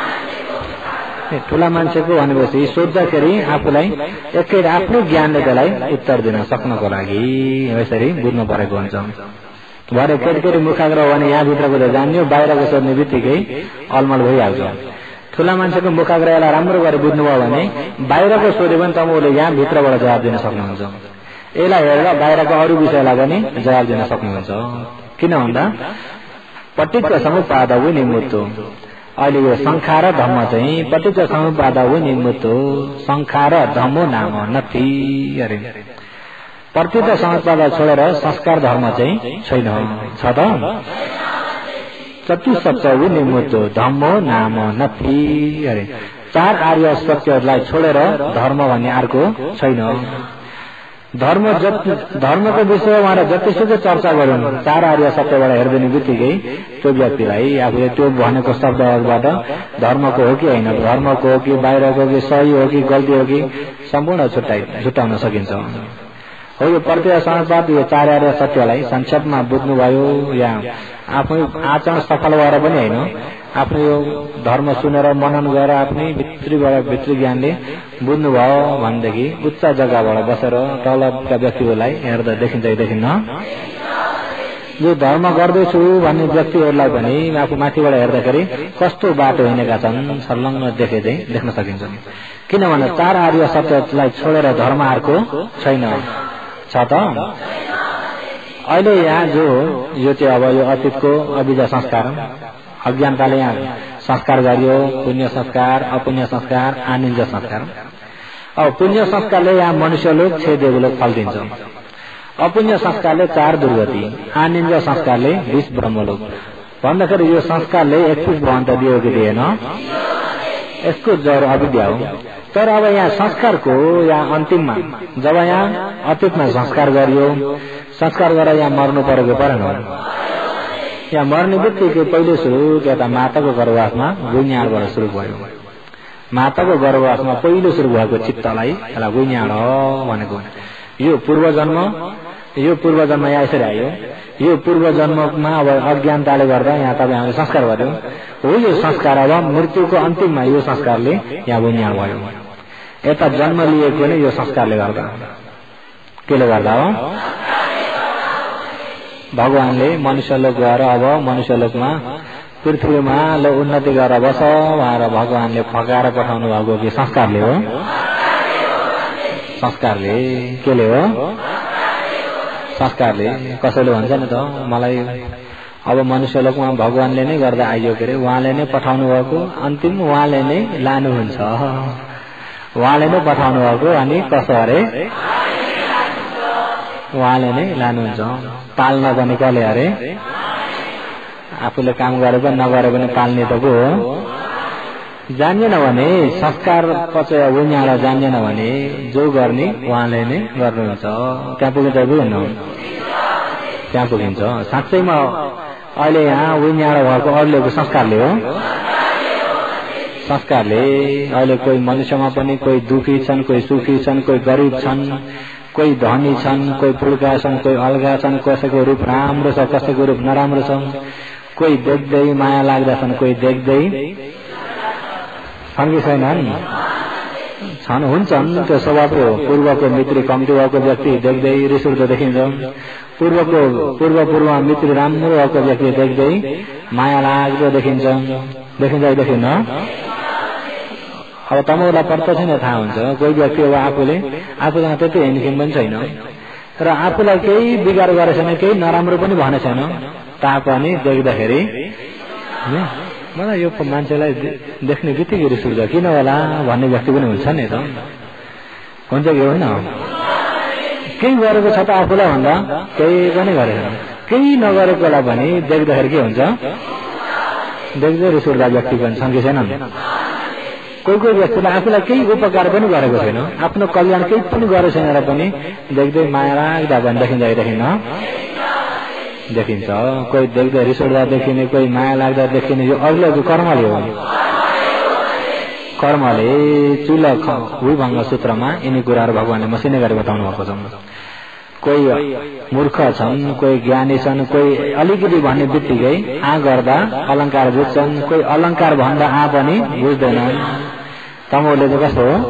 ठुला मान्छेको भनेपछि सोध्दाखेरि आफूलाई एकै आफ्नो ज्ञानले त्यसलाई उत्तर दिन सक्नको लागि यसरी बुझ्नु परेको हुन्छ। भरे केटी मुखाग्र हो भने यहाँभित्रको त जान्यो, बाहिरको सोध्ने बित्तिकै अलमल भइहाल्छ। ठुला मान्छेको मुखाग्र यसलाई राम्रो गरेर बुझ्नुभयो भने बाहिरको सोध्यो भने तपाईँले यहाँभित्रबाट जवाब दिन सक्नुहुन्छ। यसलाई हेरेर बाहिरको अरू विषयलाई पनि जवाब दिन सक्नुहुन्छ। किन भन्दा पटिच्च समुपादौ निमित्तो। अहिले यो संखार धम्म चाहिँ पटिच्च समुपादौ निमित्तो। संखार धम्मो नाम नथी अरे। प्रत्यक्ष संस्कारलाई छोडेर संस्कार धर्म चाहिँ छैन, छ त? चतुसप्तौ निमित्तो धम्मो नाम नथी अरे। 4 आर्य सत्यहरूलाई छोडेर धर्म भन्ने अर्को छैन। धर्मको विषयमा जतिसुकै चर्चा गरौँ 4 आर्य सत्यबाट हेर्दिने बित्तिकै त्यो व्यक्तिलाई आफूले त्यो भनेको शब्दबाट धर्मको हो कि होइन, धर्मको हो कि बाहिरको कि सही हो कि गल्ती हो कि सम्पूर्ण छुट्याउन सकिन्छ। हो यो प्रत्यक्ष संस्कार यो 4 आर्य सत्यलाई संक्षेपमा बुझ्नुभयो या आफै आचरण सफल भएर पनि होइन, आफ्नो यो धर्म सुनेर मनन गरेर आफ्नै भित्री ज्ञानले बुझ्नुभयो भनेदेखि उच्च जग्गाबाट बसेर तलका व्यक्तिहरूलाई हेर्दा देखिन्छ कि देखिन्न? जो धर्म गर्दैछु भन्ने व्यक्तिहरूलाई पनि आफू माथिबाट हेर्दाखेरि कस्तो बाटो हिँडेका छन् छर्लङ्ग देख्न सकिन्छ। किनभने 4 आर्य सत्यलाई छोडेर धर्म अर्को छैन, छ त? अहिले यहाँ यो चाहिँ अब यो अतीतको अविद्या संस्कार अज्ञानताले यहाँ संस्कार गरियो, पुण्य संस्कार, अपुण्य संस्कार, आनिन्द्य संस्कार। अब पुण्य संस्कारले यहाँ मनुष्यलोक 6 देवलोक फल दिन्छ। अपुण्य संस्कारले 4 दुर्गति, आनिन्द्य संस्कारले 20 ब्रह्मलोक। भन्दाखेरि यो संस्कारले 21 भवन त दियो कि दिएन? यसको जड अविद्या हो। तर अब यहाँ संस्कारको यहाँ अन्तिममा जब यहाँ अतीतमा संस्कार गरियो, संस्कार गरेर यहाँ मर्नु परेको परेन? यहाँ मर्ने बित्तिकै पहिले सुरु यता माताको गर्भवासमा गुइन्याडबाट सुरु भयो। माताको गर्भवासमा पहिलो सुरु भएको चित्तलाई यसलाई गुइन्याड भनेको। यो पूर्व जन्म यहाँ यसरी आयो। यो पूर्व जन्ममा अब अज्ञानताले गर्दा यहाँ तपाईँ हामीले संस्कार गर्यो हो। यो संस्कार अब मृत्युको अन्तिममा यो संस्कारले यहाँ गुइन्याड भयो। यता जन्म लिएको नै यो संस्कारले गर्दा। केले गर्दा हो? भगवानले मनुष्यलोक गएर अब मनुष्यलोकमा पृथ्वीमा उन्नति गरेर बस भनेर भगवानले फकाएर पठाउनु भएको कि संस्कारले हो? संस्कारले। केले हो? संस्कारले। कसैले भन्छ नि त मलाई अब मनुष्य लोकमा भगवानले नै गर्दा आइयो के अरे, उहाँले नै पठाउनु भएको, अन्तिम उहाँले नै लानुहुन्छ, उहाँले नै पठाउनु भएको। अनि कसो अरे उहाँले नै लानुहुन्छ। पाल्न पनि कसले अरे, आफूले काम गरे पनि नगरे पनि पाल्ने त को हो। जान्दैन भने संस्कार पचय उनीहरूलाई जान्दैन भने जो गर्ने उहाँले नै गर्नुहुन्छ। त्यहाँ पुगिन्छ पुग्दैन, त्यहाँ पुगिन्छ। साँच्चैमा अहिले यहाँ उनीहरू भएको अरूलेको संस्कारले हो, संस्कारले। अहिले कोही मनुष्यमा पनि कोही दुखी छन्, कोही सुखी छन्, कोही गरिब छन्, कोही धनी छन्, कोही पुड्का छन्, कोही अल्गा छन्, कसैको रूप राम्रो छ, कसैको रूप नराम्रो छ, कोही देख्दै माया लाग्दछन्, कोही देख्दै छन् कि छैनन्, छन्, हुन्छन्। त्यो स्वभावको पूर्वको मित्र कम्ती भएको व्यक्ति देख्दै रिस उठ्दो देखिन्छ, पूर्व मित्र राम्रो भएको व्यक्ति देख्दै माया लाग्दो देखिन्छ, देखिन्छ देखिन्न। अब तपाईँलाई प्रत्यक्ष नै थाहा हुन्छ कोही व्यक्ति अब आफूसँग त्यति हिँडखिन पनि छैन र आफूलाई केही बिगार गरेको छैन, केही नराम्रो पनि भनेको छैन, तापनि देख्दाखेरि मलाई यो मान्छेलाई देख्ने बित्तिकै रिस उठ्छ किन होला भन्ने व्यक्ति पनि हुन्छ नि त, हुन्छ कि होइन। केही गरेको छ त आफूलाई भन्दा केही पनि गरेको, केही नगरेकोलाई पनि देख्दाखेरि के हुन्छ, देख्दै रिस उठ्दा व्यक्ति पनि छन् कि छैनन्। कोही कोही व्यक्तिले आफूलाई केही उपकार पनि गरेको छैन, आफ्नो कल्याण केही पनि गरेको छैन र पनि देख्दै माया लाग्दा पनि देखिन्छ देखिन्न, देखिन्छ। कोही देख्दै रिस उठ्दा देखिने, कोही माया लाग्दा देखिने, यो अरूलाई कर्मले हो। कर्मले चुल भङ्ग सूत्रमा यिनी कुराहरू भगवानले मसिनै गरी बताउनु भएको छ। कोही मूर्ख छन्, कोही ज्ञानी छन्, कोही अलिकति भन्ने बित्तिकै आ गर्दा अलङ्कार बुझ्छन्, कोही अलङ्कार भन्दा आ पनि बुझ्दैनन्। तमोले त कस्तो हो,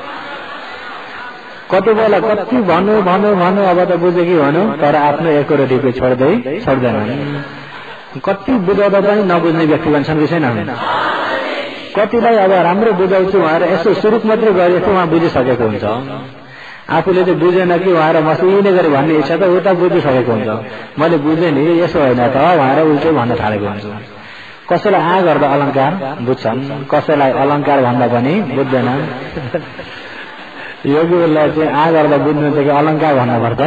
कति बेला कति भन्नु भन्नु भन्नु अब त बुझ्यो कि भन्नु, तर आफ्नो एकोरेटीको छोड्दैनन्। कति बुझाउँदा पनि नबुझ्ने व्यक्ति पनि छन् कि छैनन्। कतिलाई अब राम्रो बुझाउँछु भनेर यसो सुरुक मात्रै गरेको उहाँ बुझिसकेको हुन्छ, आफूले चाहिँ बुझेन कि उहाँएर मसिनै गरी भन्ने इच्छा त उता बुझिसकेको हुन्छ। मैले बुझेँ नि यसो होइन त उहाँएर उल्टै भन्न थालेको हुन्छु। कसैलाई आ गर्दा अलङ्कार बुझ्छन्, कसैलाई अलङ्कार भन्दा पनि बुझ्दैनन्। योगीलाई चाहिँ आ गर्दा बुझ्नु चाहिँ कि अलङ्कार भन्नुपर्छ।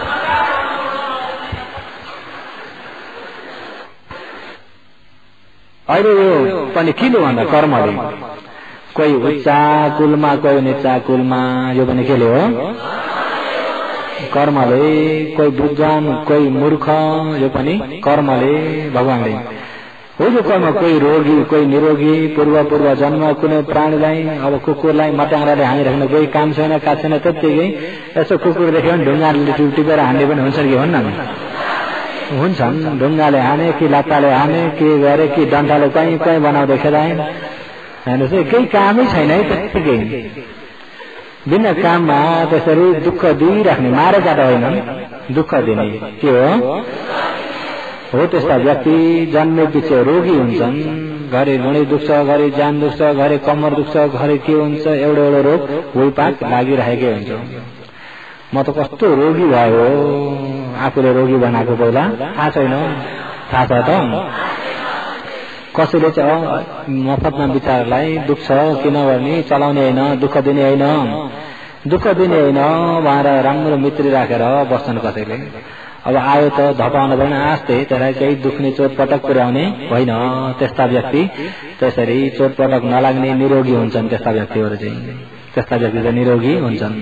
अहिले यो पनि किन भन्दा कर्मले, कोही उच्च कुलमा कोही निच्चा कुलमा, यो पनि केले हो, कर्मले। कोही बुद्धवान कोही मूर्ख, यो पनि कर्मले, भगवानले हो यो कर्म। कोही रोगी कोही निरोगी, पूर्व जन्म कुनै प्राणीलाई, अब कुकुरलाई मट्याङराले हानिराख्नु कोही काम छैन काज छैन, त्यत्तिकै यसो कुकुर देख्यो भने ढुङ्गाले टिपेर हान्ने पनि हुन्छ कि हुन्न, हुन्छन्। ढुङ्गाले हाने कि लात्ताले हाने के गरे कि डन्ठाले कहीँ कहीँ बनाउँदै खेदाए, हेर्नुहोस् है केही कामै छैन है, त्यत्तिकै बिना काममा त्यसरी दुःख दिइराख्ने, मारेका त होइनन्, दुःख दिने के हो त्यस्ता व्यक्ति जन्मे पछि रोगी हुन्छन्। घरि घुँडी दुख्छ, घरि जान दुख्छ, घरि कम्मर दुख्छ, घरि के हुन्छ, एउटा रोग भुइँपाक लागिरहेकै हुन्छ। म त कस्तो रोगी भयो, आफूले रोगी बनाएको पहिला थाहा छैन, थाहा छ त। कसैले चाहिँ मफतमा विचारलाई दुख्छ किनभने चलाउने होइन, दुःख दिने होइन, दुःख दिने होइन भनेर राम्रो मित्री राखेर बस्छन् कसैले। अब आयो त धपाउन पनि आस्ते, त्यसलाई केही दुख्ने चोटपटक पुर्याउने होइन। त्यस्ता व्यक्ति त्यसरी चोटपटक नलाग्ने निरोगी हुन्छन्। त्यस्ता व्यक्तिहरू चाहिँ निरोगी हुन्छन्।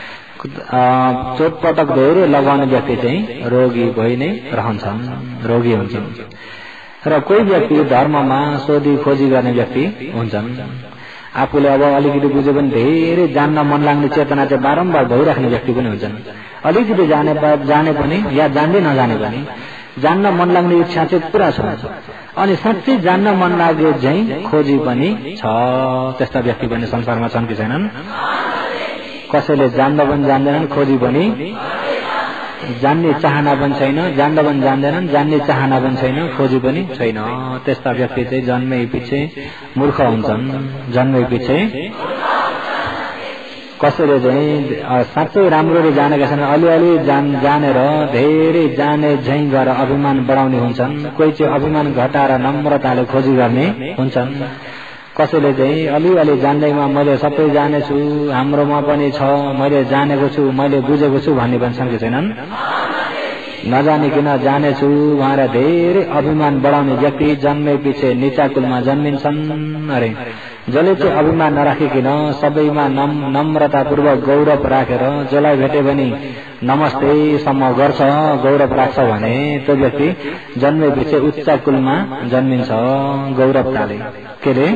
चोटपटक धेरै लगाउने व्यक्ति चाहिँ रोगी भइ नै रहन्छन्, रोगी हुन्छन्। र कोही व्यक्ति धर्ममा सोधी खोजी गर्ने व्यक्ति हुन्छन्। आफूले अब अलिकति बुझे पनि धेरै जान्न मन लाग्ने चेतना चाहिँ बारम्बार भइराख्ने व्यक्ति पनि हुन्छन्। अलिकति जाने पनि या जान्दै नजाने पनि जान्न मन लाग्ने इच्छा चाहिँ पुरा छ, अनि साँच्चै जान्न मन लाग्यो चाहिँ खोजी पनि छ। त्यस्ता व्यक्ति पनि संसारमा छन् कि छैनन्? कसैले जान्दा पनि जान्दैनन्, खोजी पनि, जान्ने चाहना पनि छैन, जान्दा पनि जान्दैनन्, जान्ने चाहना पनि छैन, खोजी पनि छैन। त्यस्ता व्यक्ति चाहिँ जन्मै पछि मूर्ख हुन्छन्, जन्मै पछि कसैले चाहिँ साँच्चै राम्ररी जानेका छन्, अलिअलि जानेर धेरै जाने झैँ गरेर अभिमान बढाउने हुन्छन्। कोही चाहिँ अभिमान घटाएर नम्रताले खोजी गर्ने हुन्छन्। कसैले चाहिँ अलिअलि जान्दैमा मैले सबै जानेछु, हाम्रोमा पनि छ, मैले जानेको छु, मैले बुझेको छु भन्ने पनि छन् कि छैनन्? नजानिकन जानेछु भनेर धेरै अभिमान बढाउने व्यक्ति जन्मे पछि निचा कुलमा जन्मिन्छन् अरे। जसले चाहिँ अभिमान नराखिकन सबैमा नम्रतापूर्वक गौरव राखेर जसलाई भेटे पनि नमस्ते सम्म गर्छ, गौरव राख्छ भने त्यो व्यक्ति जन्मे पछि उच्च कुलमा जन्मिन्छ गौरवताले। के रे?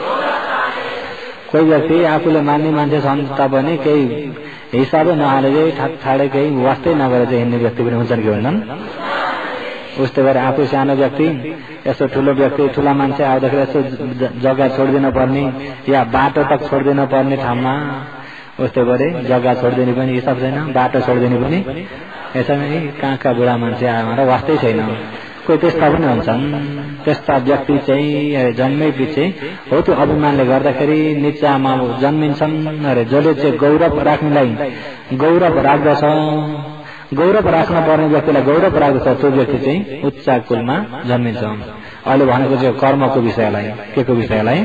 कोही व्यक्ति आफूले मान्ने मान्छे छन् तापनि केही हिसाबै नहालेर ठाडे केही वास्तै नगरेर चाहिँ हिँड्ने व्यक्ति पनि हुन्छन् कि हुन्छन्? उस्तै गरी आफू सानो व्यक्ति यसो ठुलो व्यक्ति ठुला मान्छे आउँदाखेरि यसो जग्गा छोडिदिनु पर्ने या बाटो तक छोडिदिनु पर्ने ठाउँमा उस्तै गरी जग्गा छोडिदिने पनि हिसाब छैन, बाटो छोडिदिने पनि यसो नै कहाँ बुढा मान्छे आयो भनेर वास्तै छैन। कोही त्यस्ता पनि हुन्छन्। त्यस्ता व्यक्ति चाहिँ जन्मै पछि हो त्यो अभिमानले गर्दाखेरि निचामा जन्मिन्छन् अरे। जसले चाहिँ गौरव राख्नेलाई गौरव राख्दछ, गौरव राख्न पर्ने व्यक्तिलाई गौरव राख्दछ, त्यो व्यक्ति चाहिँ उच्च कुलमा जन्मिन्छ। अहिले भनेको चाहिँ कर्मको विषयलाई, के को विषयलाई?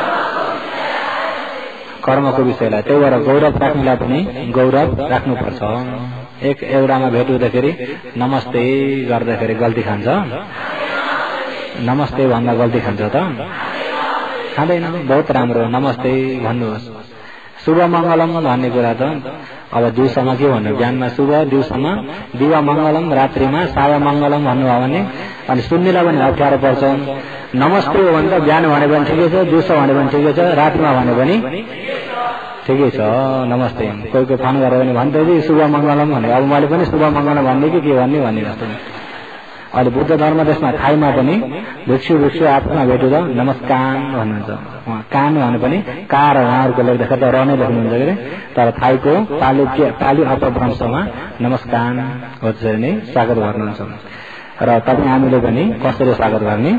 कर्मको विषयलाई। त्यही भएर गौरव राख्नेलाई पनि गौरव राख्नुपर्छ। एउटामा भेट हुँदाखेरि नमस्ते गर्दाखेरि गल्ती खान्छ? नमस्ते भन्दा गल्ती खान्छ त? खाँदैन। बहुत राम्रो, नमस्ते भन्नुहोस्। शुभ मङ्गलम भन्ने कुरा त अब दिउँसोमा के भन्नु? बिहानमा शुभ, दिउँसोमा दिवा मङ्गलम, रात्रिमा साया मङ्गलम भन्नुभयो भने अनि सुन्नेलाई पनि अप्ठ्यारो पर्छ। नमस्ते हो भने त बिहान भने पनि ठिकै छ, दिउँसो भने पनि ठिकै छ, रातिमा भने पनि ठिकै छ। नमस्ते कोही फोन गरेर पनि भन्दै शुभ मङ्गलम भने अब मैले पनि शुभ मङ्गलम भन्ने कि के भन्ने भन्ने जस्तो। अहिले बुद्ध धर्म देशमा थाईमा पनि भिक्षु आफ्ना भेटुँदा नमस्कार भन्नुहुन्छ। कान भने पनि कार उहाँहरूको लेख्दाखेरि त र नै लेख्नुहुन्छ के अरे, तर थाईको पालु अपभ्रंशमा नमस्कार हो त्यसरी नै स्वागत गर्नुहुन्छ। र तपाईँ हामीले पनि कसरी स्वागत गर्ने?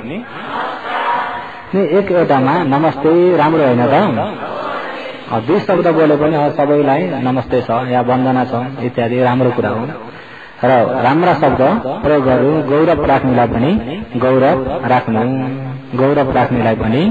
एउटामा नमस्ते राम्रो होइन त? दुई शब्द बोले पनि सबैलाई नमस्ते छ या वन्दना छ इत्यादि राम्रो कुरा हो। र राम्रा शब्द प्रयोग गरौँ। गौरव राख्नेलाई पनि गौरव राख्नु, गौरव राख्नेलाई पनि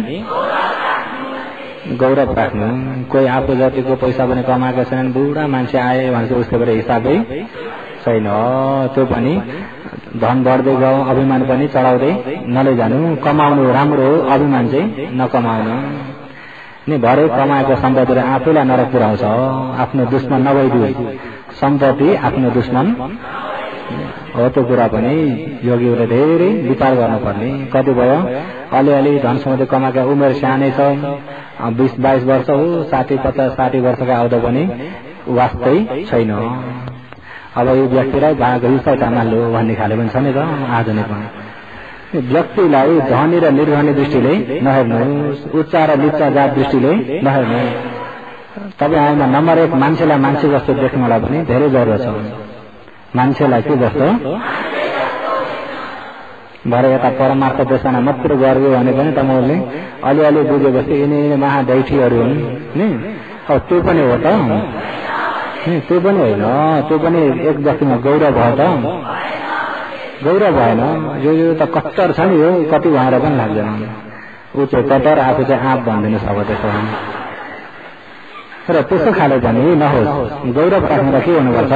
गौरव राख्नु। कोही आफू जतिको पैसा पनि कमाएको छैनन्, बुढा मान्छे आए भने उसको पनि हिसाबै छैन, त्यो पनि धन बढ्दै गयो, अभिमान पनि चढाउँदै नलैजानु। कमाउनु राम्रो हो, अभिमान चाहिँ नकमाउनु। भरे कमाएको सम्पत्तिले आफैलाई नरक पुर्याउँछ। आफ्नो दुश्मन नभइदिए सम्पत्ति आफ्नो दुश्मन हो। त्यो कुरा पनि योगीहरूले धेरै विचार गर्नुपर्ने। कति भयो अलिअलि धन सम्पत्ति कमाएका उमेर सानै छ, 20-22 वर्ष हो, 60-50-60 वर्षका आउँदा पनि वास्तै छैन। अब यो व्यक्तिलाई भाग मान्लो भन्ने खाले पनि छ नि त आधुनिकमा। व्यक्तिलाई धनी र निर्धनी दृष्टिले नहेर्नुहोस्, उच्च र निच्चा जात दृष्टिले नहेर्नुहोस्। तपाईँ आएमा नम्बर 1 मान्छेलाई मान्छे जस्तो देख्नलाई पनि धेरै जरुरत छ। मान्छेलाई के जस्तो भरे यता परमार्थ देशना मात्र गर्यो भने पनि तपाईँले अलिअलि बुझेपछि यिनी महादैठीहरू हुन् नि। अब त्यो पनि हो त? त्यो पनि होइन, त्यो पनि एक व्यक्तिमा गौरव भयो त? गौरव भएन। यो त कट्टर छ नि, यो कति भएर पनि लाग्दैन। ऊ चाहिँ कट्टर, आफू चाहिँ आँप भनिदिनुहोस् अब त्यसो भने। र त्यसो खाले पनि नहोस्। गौरव राख्नु के हुनुपर्छ?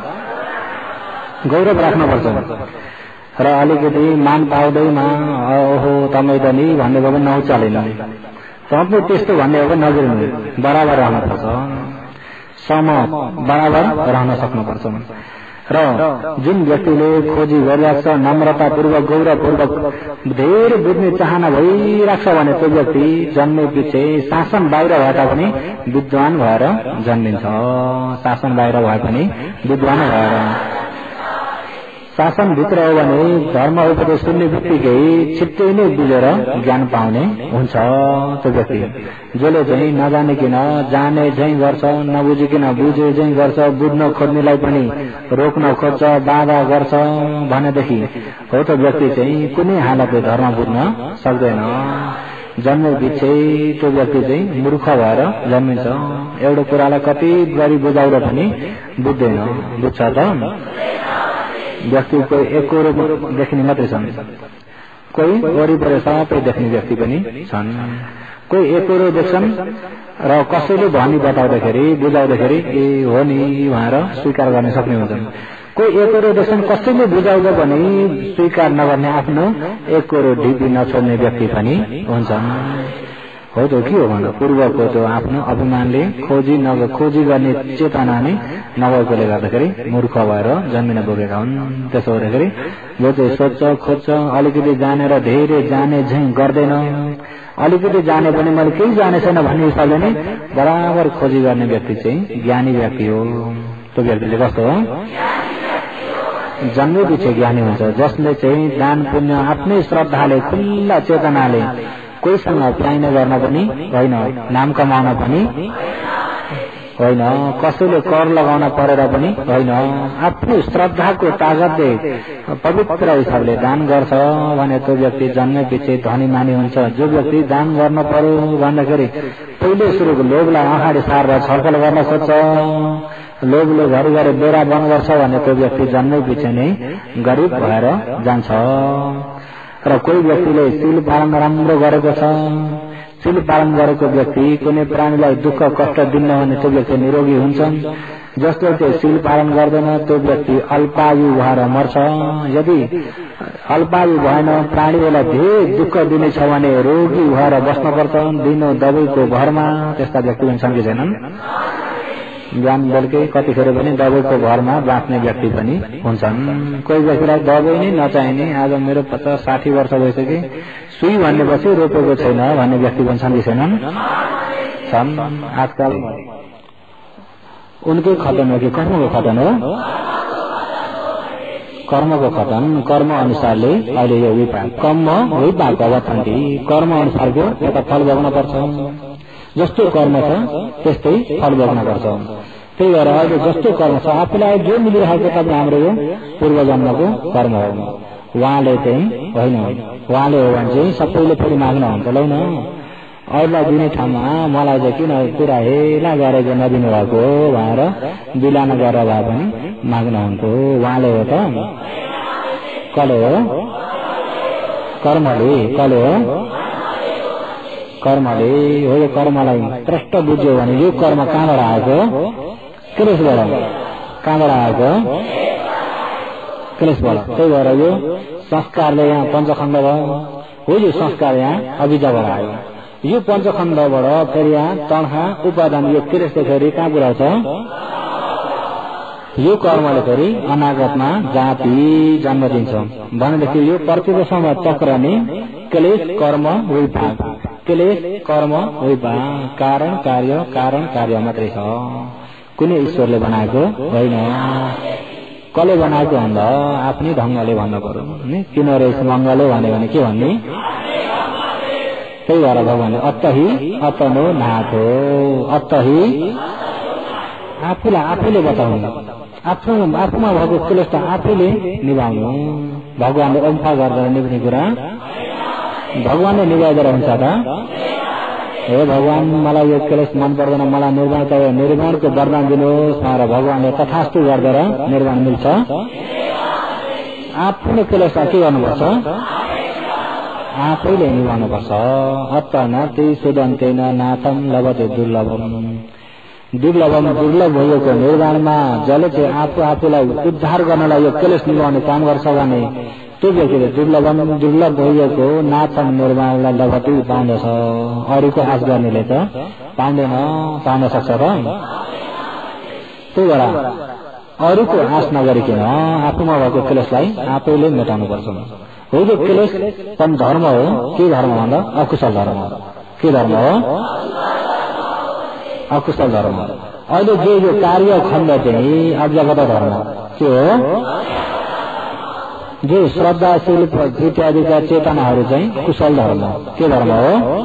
गौरव राख्नुपर्छ। र अलिकति मान पाउँदैमा ओहो तपाईँ त नि भन्ने भयो भने नउचालेन। तपाईँ त्यस्तो भन्ने हो भने नगिर्नु, बराबर रहनुपर्छ, सम बराबर रहन सक्नुपर्छ। र जुन व्यक्तिले खोजी गरिरहेको छ नम्रतापूर्वक गौरवपूर्वक धेरै बुझ्ने चाहना भइरहेको छ भने त्यो व्यक्ति जन्मे पछि शासन बाहिर भए तापनि विद्वान भएर जन्मिन्छ। शासन बाहिर भए पनि विद्वान भएर। शासनभित्र हो भने धर्म उपदेश सुन्ने बित्तिकै छिट्टै नै बुझेर ज्ञान पाउने हुन्छ त्यो व्यक्ति। जसले चाहिँ नजानिकन जाने झैँ गर्छ, नबुझिकन बुझे झैँ गर्छ, बुझ्न खोज्नेलाई पनि रोक्न खोज्छ, बाधा गर्छ भनेदेखि हो त्यो व्यक्ति चाहिँ कुनै हालतले धर्म बुझ्न सक्दैन। जन्म पछि त्यो व्यक्ति चाहिँ मूर्ख भएर जन्मिन्छ। एउटा कुरालाई कति गरी बुझाउँदा पनि बुझ्दैन। बुझ्छ त? व्यक्ति कोही एकरो देख्ने मात्रै छन्, कोही वरिपरि सबै देख्ने व्यक्ति पनि छन्। कोही एकरो देख्छन् र कसैले भनी बताउँदाखेरि बुझाउँदाखेरि ए हो नि भनेर स्वीकार गर्न सक्ने हुन्छन्। कोही एकरो देख्छन् कसैले बुझाउँदा पनि स्वीकार नगर्ने आफ्नो एकरो ढिपी नछोड्ने व्यक्ति पनि हुन्छन्। हो त के हो भन्दा पूर्वको त्यो आफ्नो अभिमानले खोजी गर्ने चेतना नै नभएकोले गर्दाखेरि मूर्ख भएर जन्मिन पुगेका हुन्। त्यसो हुँदाखेरि जो चाहिँ सोध्छ खोज्छ, अलिकति जानेर धेरै जाने झैँ गर्दैन, अलिकति जाने पनि मैले केही जाने छैन भन्ने हिसाबले नै बराबर खोजी गर्ने व्यक्ति चाहिँ ज्ञानी व्यक्ति हो। त्यो व्यक्तिले कस्तो हो? जन्मै पछि ज्ञानी हुन्छ, जसले चाहिँ दान पुण्य आफ्नै श्रद्धाले खुल्ला चेतनाले कोहीसँग प्याइने गर्न पनि होइन, नाम कमाउन पनि होइन, कसैले कर लगाउन परेर पनि होइन, आफ्नो श्रद्धाको तागतले पवित्र हिसाबले दान गर्छ भने त्यो व्यक्ति जन्मै पछि धनी मानी हुन्छ। जो व्यक्ति दान गर्न पर्यो भन्दाखेरि पहिले सुरुको लोभलाई अगाडि सारेर छलफल गर्न खोज्छ, लोभले घरि बेरा बन्द गर्छ भने त्यो व्यक्ति जन्मै पछि नै गरिब भएर जान्छ। र कोही व्यक्तिले शील पालन राम्रो गरेको छ, शील पालन गरेको व्यक्ति कुनै प्राणीलाई दुःख कष्ट दिन्न भने त्यो व्यक्ति निरोगी हुन्छन्। जसले त्यो शील पालन गर्दैन त्यो व्यक्ति अल्पायु भएर मर्छ। यदि अल्पायु भएन, प्राणीलाई धेरै दुःख दिनेछ भने रोगी भएर बस्नुपर्छ दिनो दबाईको भरमा। त्यस्ता व्यक्ति हुन्छन् कि छैनन्? ज्ञान बेलुकै कतिखेर पनि दबाईको भरमा बाँच्ने व्यक्ति पनि हुन्छन्। कोही व्यक्तिलाई दबाई नै नचाहिने, आज मेरो 50-60 वर्ष भइसके सुई भन्नेपछि रोपेको छैन भन्ने व्यक्ति पनि छन् कि छैनन्? छन्। आजकल उनकै खतन हो कि कर्मको खतन हो? कर्मको खतन। कर्म अनुसारले अहिले यो विपाक कर्म विपाक अवथन्ती, कर्म अनुसारको एउटा फल भोग्न पर्छ। जस्तो कर्म छ त्यस्तै फल भोग्न पर्छ। त्यही भएर अहिले जस्तो कर्म छ आफूलाई जो मिलिरहेको त हाम्रो यो पूर्व जन्मको कर्म हो। उहाँले चाहिँ होइन, उहाँले हो भने चाहिँ सबैले फेरि माग्न हुन्छ, लौ न अरूलाई दिने ठाउँमा मलाई चाहिँ किन पुरा हेला गरेर नदिनु भएको भनेर बिलान गरेर भए पनि माग्न हुन्थ्यो। उहाँले हो त? कसले हो? कर्मले। कसले हो? कर्मले हो। यो कर्मलाई प्रष्ट बुझ्यो भने यो कर्म कहाँबाट आएको? क्लेशबाट। कहाँबाट आएको? क्लेशबाट। त्यही भएर यो संस्कारले यहाँ पञ्चखण्ड भयो, हो यो संस्कार यहाँ अभिजाबाट आयो। यो पञ्चखण्डबाट फेरि यहाँ तनखा उपादान यो क्लेशले फेरि कहाँ पुऱ्याउँछ? यो कर्मले फेरि अनागतमा जाति जन्म दिन्छ भनेदेखि यो प्रतिवर्षमा चक्रने क्लेश कर्म विभाग, क्लेश कर्म विभाग, कारण कार्य मात्रै छ। कुनै ईश्वरले बनाएको होइन। कसले बनाएको भन्दा आफ्नै ढङ्गले भन्नु पर्यो नि। किन रहेछ मङ्गले भन्यो भने के भन्ने? त्यही भएर भगवानले अतही अतनो नाथो, अतही आफूले बताउनु, आफूमा भएको क्लेश त आफूले निभाउनु। भगवानले अम्फा गर्दा निभाउने कुरा भगवानले निभाइदिएर हुन्छ त? हे भगवान मलाई यो क्लेश मन पर्दैन, मलाई निर्माणको वरदान दिनुहोस् भनेर भगवानले तथास्तु गर्दा निर्माण मिल्छ? आफूले क्लेश के गर्नुपर्छ? आफैले निभाउनुपर्छ। अत नाति सुदन्तेन नाथम लभते दुर्लभम, दुर्लभ भएको निर्माणमा जसले चाहिँ आफूलाई उद्धार गर्नलाई यो क्लेश निभाउने काम गर्छ भने त्यो व्यक्तिले दुर्लभ भइएको नाथम निर्माणलाई लभती पाउँदछ। अरूको आश गर्नेले त पाउन सक्छ र? त्यही भएर अरूको आश नगरिकन आफूमा भएको क्लेशलाई आफैले मेटाउनु पर्छ। हो यो क्लेश पनि धर्म हो। के धर्म भन्दा अकुशल धर्म। के धर्म हो? अकुशल धर्म। अहिले जो यो कार्य खण्ड चाहिँ अज्ञात धर्म के हो? जो श्रद्धाशील इत्यादिका चेतनाहरू चाहिँ कुशल धर्म। के धर्म हो?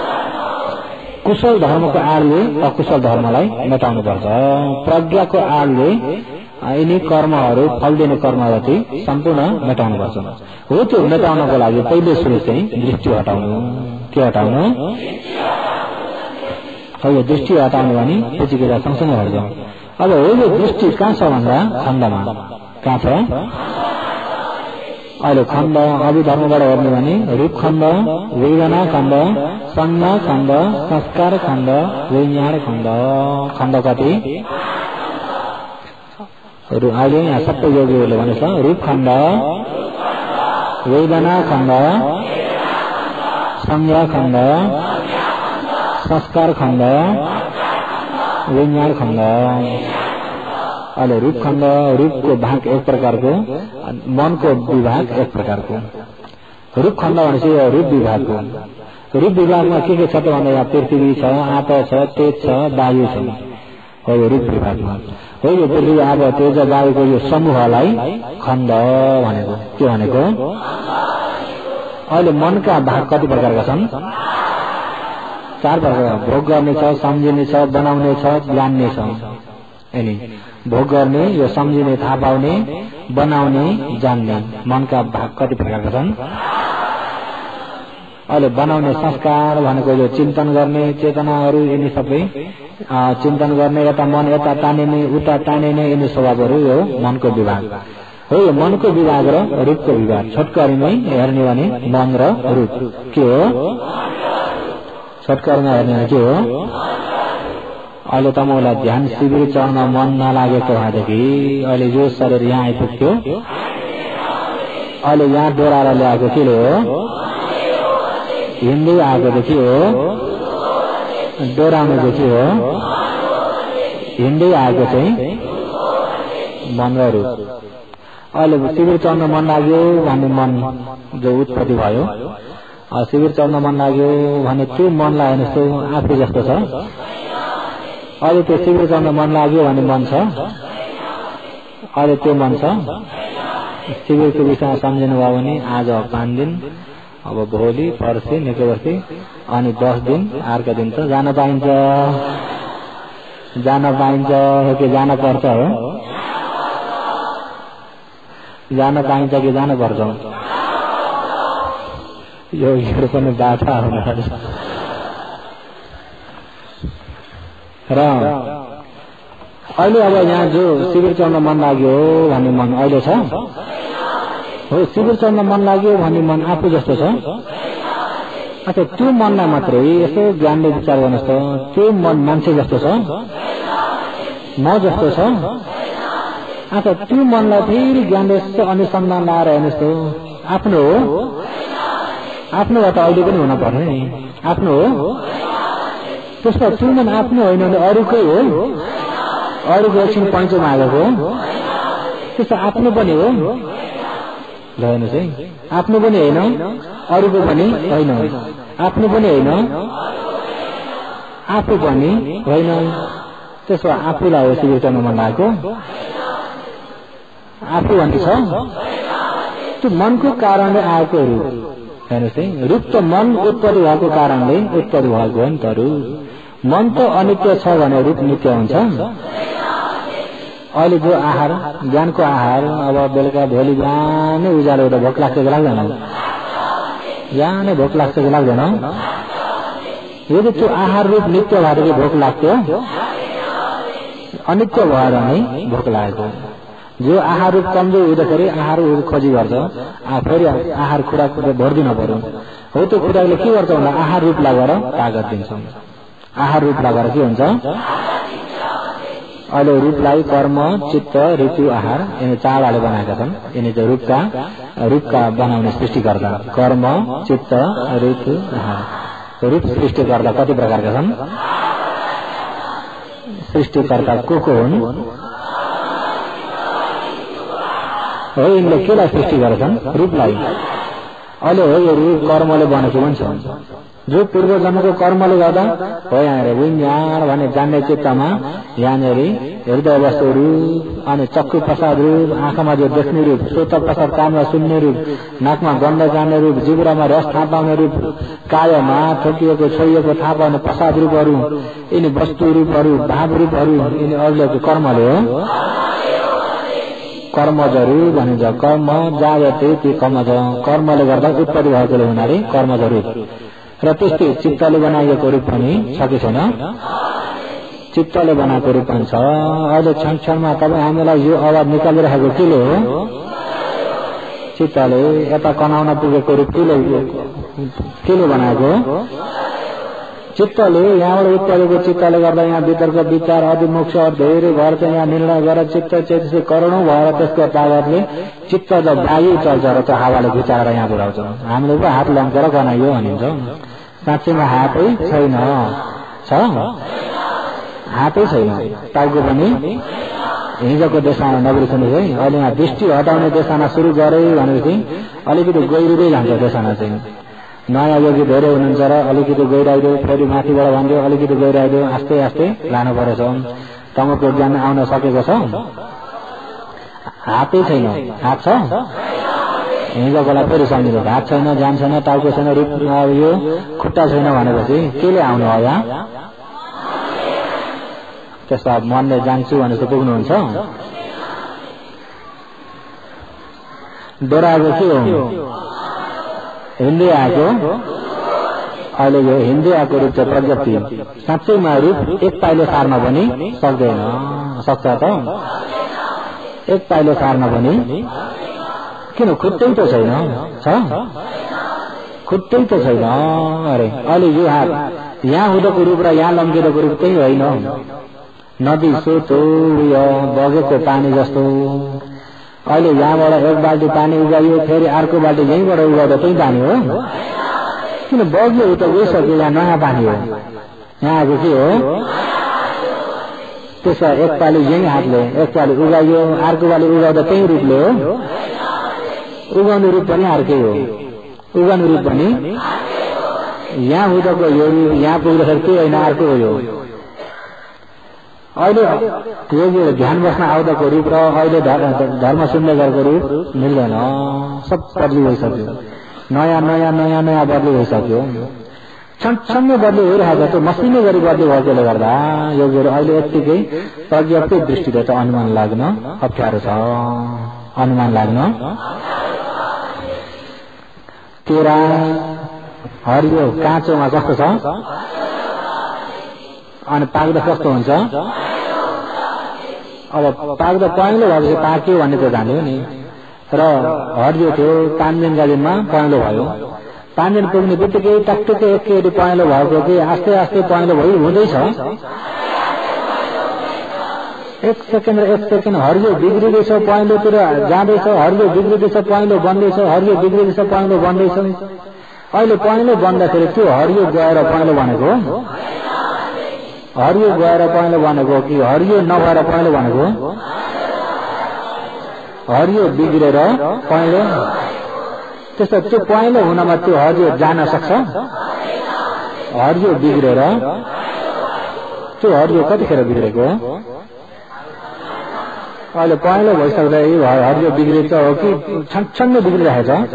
कुशल धर्मको आडले अकुशल धर्मलाई मेटाउनु पर्छ। प्रज्ञाको आडले यिनी कर्महरू फल दिने कर्मवती सम्पूर्ण मेटाउनु पर्छ। हो त्यो मेटाउनको लागि पहिले सुरु चाहिँ दृष्टि हटाउनु। के हटाउनु हो यो दृष्टि हटाउनु भने पुँजीको सँगसँगै हट्छ। अब यो दृष्टि कहाँ छ भन्दा खण्डमा कहाँ छ अहिले खण्ड अभिधर्मबाट हेर्ने भने रूप खण्ड, वेदना खण्ड, संज्ञा खण्ड, संस्कार खण्ड, विज्ञान खण्ड। खण्ड कति अहिले यहाँ सबै योगीहरूले भनेछ रूप खण्ड, वेदना खण्ड, संज्ञा खण्ड, संस्कार खण्ड, विज्ञान खण्ड। अहिले रूप खण्ड, रूपको भाग एक प्रकारको, मनको विभाग एक प्रकारको। रूप खण्ड भनेपछि यो रूप विभागको। रूप विभागमा के छ त भन्दा यहाँ पृथ्वी छ, आत्मा छ, तेज छ, वायु छ, हो यो रूप विभागमा। हो यो पृथ्वी, आत्मा, तेज, वायुको यो समूहलाई खण्ड भनेको। के भनेको अहिले मनका भाग कति प्रकारका छन्? 4 प्रकारका। भोग गर्ने छ, सम्झिने छ, बनाउने छ, जान्ने छ। अनि भोग गर्ने, यो सम्झिने, थाहा पाउने, बनाउने, जान्ने। मनका भाग कति प्रकारका छन्? अहिले बनाउने संस्कार भनेको यो चिन्तन गर्ने चेतनाहरू, यिनी सबै चिन्तन गर्ने, यता मन यता तानिने, उता तानिने, यिनी स्वभावहरू यो मनको विभाग हो। यो मनको विभाग र रूपको विभाग छोटकरीमै हेर्ने भने मन र रूप के हो? छोटकरीमा हेर्ने भने के हो? अहिले तपाईँलाई ध्यान शिविर चढ्न मन नलागेको भएदेखि अहिले जो शरीर यहाँ आइपुग्थ्यो, अहिले यहाँ डोराएर ल्याएको के हो? हिँड्दै आएकोदेखि हो, डोराउनेदेखि हो, हिँड्दै आएको चाहिँ मन र रूप। अहिले शिविर चढ्न मन लाग्यो भन्ने मन जो उत्पत्ति भयो, शिविर चढ्न मन लाग्यो भने त्यो मनलाई हेर्नुहोस् आफू जस्तो छ। अहिले त्यो शिविर चढ्न मन लाग्यो भन्ने मन छ, अहिले त्यो मन छ। शिविरको विषयमा सम्झिनु भयो भने आज 5 दिन, अब भोलि, पर्सि, निकै वर्षी, अनि 10 दिन, अर्को दिन त जान पाइन्छ। जान पाइन्छ हो कि जान पर्छ हो? जान पाइन्छ कि जान पर्छ? यो पनि बाधा हुनुहुन्छ र अहिले अब यहाँ जो शिविर चढ्न मन लाग्यो भन्ने मन अहिले छ हो। शिविर चढ्न मन लाग्यो भन्ने मन आफू जस्तो छ। अच्छा, त्यो मनलाई मात्रै यसो ज्ञानले विचार गर्नुहोस् त, त्यो मन मान्छे जस्तो छ, म जस्तो छ। अच्छा, त्यो मनलाई फेरि ज्ञानले यसो अनुसन्धान लाएर हेर्नुहोस् त, आफ्नो हो, आफ्नोबाट अहिले पनि हुन पर्ने नि, आफ्नो हो। त्यसमा त्यो मन आफ्नो होइन भने अरूकै हो, अरूको एकछिन पैँचो मागेको हो, त्यस्तो आफ्नो पनि हो। ल हेर्नुहोस् है, आफ्नो पनि होइन, अरूको पनि होइन, आफ्नो पनि होइन, आफू पनि होइन। त्यसो आफूलाई हो शिविर चढ्न मन लागेको, आफू भन्ने छ। त्यो मनको कारणले आएको रूप हेर्नुहोस् है। रूप त मन उत्पत्ति भएको कारणले उत्पत्ति भएको हो नि त। रूप मन त अनित्य छ भने रूप नित्य हुन्छ। अहिले जो आहार, ज्ञानको आहार, अब बेलुका भोलि बिहानै उज्यालो एउटा भोक लाग्छ कि लाग्दैन? बिहानै भोक लाग्छ कि लाग्दैन? यदि त्यो आहार रूप नित्य भएदेखि भोक लाग्थ्यो, अनित्य भएर नै भोक लागेको। जो आहार रूप कमजोर हुँदाखेरि आहार खोजी गर्छ, फेरि आहार खुराक भरिदिनु पर्यो। हो त्यो खुराकले के गर्छ भन्दा आहार रूप लगाएर तागत दिन्छ। आहार रूप लगाएर के हुन्छ? अहिले रूपलाई कर्म, चित्त, ऋतु, आहार यिनी 4 बनाएका छन्। यिनी चाहिँ रूपका बनाउने सृष्टिकर्ता। कर्म, चित्त, ऋतु, आहार। रूप सृष्टिकर्ता कति प्रकारका छन्? सृष्टिकर्ता को हुन्? हो, यिनले केलाई सृष्टि गरेछन्? रूपलाई। अहिले हो यो रूप कर्मले बनेको पनि छ। जो पूर्व जन्मको कर्मले गर्दा हो यहाँनिर विज्ञान भन्ने जान्ने चित्तमा यहाँनिर हृदय वस्तु रूप, अनि चक्षु प्रसाद रूप, आँखामा जो देख्ने रूप, श्रोत प्रसाद कानमा सुन्ने रूप, नाकमा गन्ध जान्ने रूप, जिब्रामा रस थाहा पाउने रूप, कायमा ठोकिएको छोइएको थाहा पाउने प्रसाद रूपहरू, यिनी वस्तु रूपहरू, भाव रूपहरू, यिनी अरूले कर्मले हो। कर्मजहरू भनिन्छ। कर्म जायते ती कर्मज, कर्मले गर्दा उत्पत्ति भएकोले हुनाले कर्मजहरू। र त्यस्तै चित्तले बनाइएको रूप पनि छ कि छैन? चित्तले बनाएको रूप पनि छ। अहिले क्षण क्षणमा तपाईँ हामीलाई यो आवाज निकालिरहेको केले हो? चित्तले। यता कनाउन पुगेको रूप केले बनाएको? चित्तले। यहाँबाट उत्परेको चित्तले गर्दा यहाँ भित्रको विचार अधिमुख धेरै भएर चाहिँ यहाँ निर्णय गरेर चित्त चेतसी करोडौं भएर त्यसको तागतले चित्त जब वायु चल्छ र त्यो हावाले घुचाएर यहाँ पुर्याउँछ। हामीले पो हात लम्केर गनाइयो भनिन्छ। साँच्चैमा हातै छैन। छ? हातै छैन। टाउको पनि हिजोको देशमा नबिर्सनु है। अहिले यहाँ दृष्टि हटाउने देशना सुरु गरे भनेपछि अलिकति गहिरिँदै जान्छ देशना चाहिँ। नयाँ योगी धेरै हुनुहुन्छ र अलिकति गइराइदियो, फेरि माथिबाट भनिदियो अलिकति गइराइदियो, आस्ते आस्ते लानु परेछ। तमको ज्ञान आउन सकेको छ? हातै छैन। हात छ? हिजोकोलाई फेरि सम्झिनु। हात छैन, ज्ञान छैन, टाउको छैन, रूप यो खुट्टा छैन भनेपछि केले आउनु हो यहाँ? त्यसो मनले जान्छु भनेर पुग्नुहुन्छ? डोराएको के हो? हिन्दी आएको। अहिले यो हिन्दी आएको रूप चाहिँ प्रज्ञप्ति। साँच्चैमा रूप एक पाइलो सार्न पनि सक्दैन। सक्छ त? एक पाइलो सार्न पनि किन? खुट्टै त छैन। छ? खुट्टै त छैन। अरे अहिले यो हात यहाँ हुँदोको रूप र यहाँ लम्किँदोको रूप त्यही होइन। नदी सोतो बगेको पानी जस्तो। अहिले यहाँबाट एक बाल्टी पानी उगाइयो, फेरि अर्को बाल्टी यहीँबाट उगाउँदा त्यही पानी हो? किन बग्यो? त गइसक्यो। यहाँ नयाँ पानी हो। यहाँ आएको के हो? त्यसमा एक पाली यही हातले एक पाली उगाइयो, अर्को पाली उगाउँदा त्यही रूपले हो। उगाउने रूप पनि अर्कै हो। उगाउने रूप पनि यहाँ हुँदाको यो यहाँ पुग्दाखेरि के होइन, अर्को हो यो। अहिले यो ध्यान बस्न आउँदाको रूप र अहिले धर्म सुन्ने गरेको रूप मिल्दैन। सब बदली भइसक्यो। नयाँ नयाँ नयाँ नयाँ बदली भइसक्यो। क्षणक्षणमै बदली भइरहेको त्यो मसिनो गरी बदली भएकोले गर्दा योगीहरू अहिले यत्तिकै प्रज्ञप्ति दृष्टिले त अनुमान लाग्न अप्ठ्यारो छ। अनुमान लाग्न केरा हरियो काँचोमा कस्तो छ अनि पाक्दा कस्तो हुन्छ? अब पाक्दा पहेँलो भएपछि पाक्यो भन्ने त जान्यो नि। र हरियो थियो 5 दिनका दिनमा पहेँलो भयो। 5 दिन पुग्ने बित्तिकै टक्टुकै एकचोटि पहेँलो भएको कि आस्ते आस्ते पहेँलो भयो हुँदैछ। एक सेकेन्ड हरियो बिग्रिँदैछ, पहेँलोतिर जाँदैछ, हरियो बिग्रिँदैछ, पहेँलो बन्दैछ, हरियो बिग्रिँदैछ, पहेँलो बन्दैछ। अहिले पहेँलो बन्दाखेरि त्यो हरियो गएर पहेँलो बनेको हो? हरियो गएर पहेँलो बनेको कि हरियो नभएर पहेँलो बनेको? हरियो बिग्रेर पहेँलो। त्यस्तो त्यो पहेँलो हुनमा त्यो हरियो जान सक्छ? हरियो बिग्रेर त्यो हरियो कतिखेर बिग्रेको? अहिले पहेँलो भइसक्दा हरियो बिग्रेको हो कि क्षणक्षणमै बिग्रिरहेको छ?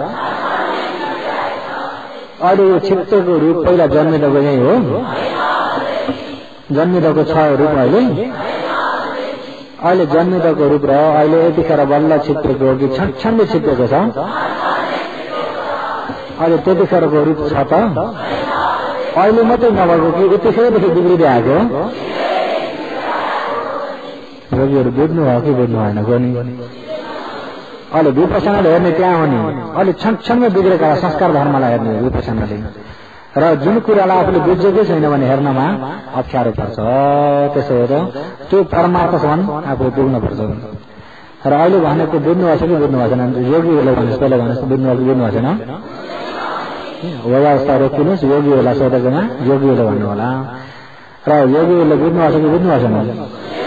अहिले यो छिट्टोको रूप पहिला जन्मिँदाको यही हो? जन्मिँदाको छ रूप अहिले जन्मिँदाको रूप र अहिले यतिखेर बल्ल छिट्टेको हो कि क्षणक्षणले छिट्टेको छ? अहिले त्यतिखेरको रूप छ त? अहिले मात्रै नभएको कि यतिखेरदेखि बिग्रिँदै आएको? रोगीहरू बुझ्नु भयो कि बुझ्नु भएन गर्नु? अहिले विपसनाले हेर्ने त्यहाँ हो नि। अहिले क्षणक्षणमै बिग्रेका संस्कार धर्मलाई हेर्ने विपसनाले। र जुन कुरालाई आफूले बुझेकै छैन भने हेर्नमा अप्ठ्यारो पर्छ। त्यसो हो त त्यो परमार्थसम्म आफू पुग्नुपर्छ। र अहिले भनेको बुझ्नु भएको छ कि बुझ्नु भएको छैन? योगीहरूले भने पहिला भने बुझ्नु भएको बुझ्नु भएको छैन? व्यवस्था रोकिनुहोस्, योगीहरूलाई सोधेकोमा योगीहरूले भन्नु होला। र योगीहरूले बुझ्नु भएको छ कि बुझ्नु भएको छैन?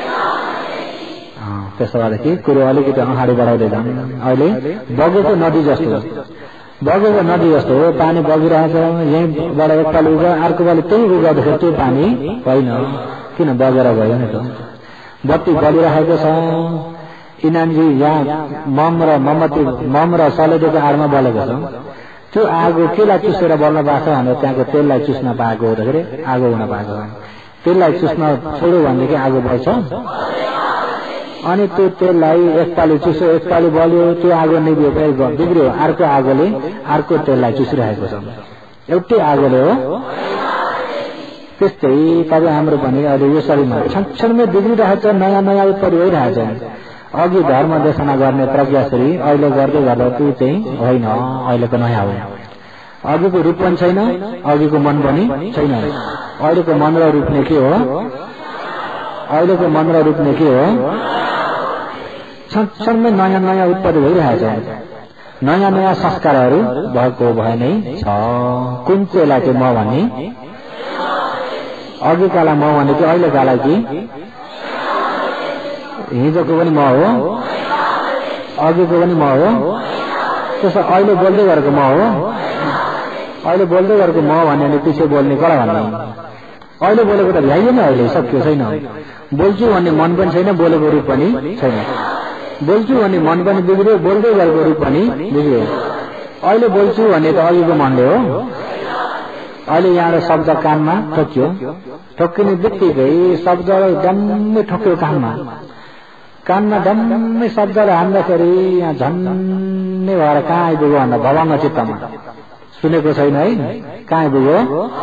त्यसो भएदेखि कुरो अलिकति अगाडि बढाउँदै जाने। अहिले बगेको नदी जस्तो, बगेको नदी जस्तो हो। पानी बगिरहेछ, यहीँबाट एक पालि उगा अर्को पालि त्यही उगाउँदाखेरि त्यो पानी होइन, किन बगेर गयो नि त। बत्ती बलिरहेको छ। इनामजी यहाँ मम र सलेदोको आडमा बलेको छ। त्यो आगो केलाई चुसेर बल्न पाएको भनेर त्यहाँको तेललाई चुस्न पाएको हुँदाखेरि आगो हुन पाएको। तेललाई चुस्न छोड्यो भनेदेखि आगो बल्छ। अनि त्यो तेललाई एकपालि चुस्यो, एकपालि बल्यो, त्यो आगो निभ्यो, फेरि बिग्रियो, अर्को आगोले अर्को तेललाई चुसिरहेको छ। एउटै आगोले हो। त्यस्तै तपाईँ हाम्रो भने अहिले यो शरीरमा क्षणक्षणमै बिग्रिरहेछ, नयाँ नयाँ उत्पत्ति भइरहेछ। अघि धर्म देशना गर्ने प्रज्ञाश्री अहिले गर्दै गर्दा त्यो चाहिँ होइन, अहिलेको नयाँ हो। अघिको रूप पनि छैन, अघिको मन पनि छैन। अहिलेको मन र रूप नै के हो? अहिलेको मन र रूप नै के हो? क्षणक्षणमै नयाँ नयाँ उत्पत्ति भइरहेछ। नयाँ नयाँ संस्कारहरू भएको भए नै छ। कुन चाहिँलाई चाहिँ म भन्ने? अघिकालाई म भने कि अहिलेकालाई कि? हिजोको पनि म हो, अघिको पनि म हो। त्यसो अहिले बोल्दै गरेको म हो। अहिले बोल्दै गरेको म भन्यो भने पछि बोल्ने कडा भन्ने? अहिले बोलेको त भ्याइएन, अहिले सक्यो छैन। बोल्छु भन्ने मन पनि छैन, बोलेको रूप पनि छैन। बोल्छु भन्ने मन पनि बिग्रियो, बोल्दै गरेको रूप पनि बिग्रियो। अहिले बोल्छु भन्ने त अघिको मनले हो। अहिले यहाँ शब्द कानमा ठोक्यो, ठोक्किने बित्तिकै शब्दलाई डम्मै ठोक्यो कानमा डम्मै शब्दलाई हान्दाखेरि यहाँ झन्नै भएर कहाँ आइपुग्यो भन्दा भवाङ्ग चित्तमा। सुनेको छैन है? कहाँ आइपुग्यो?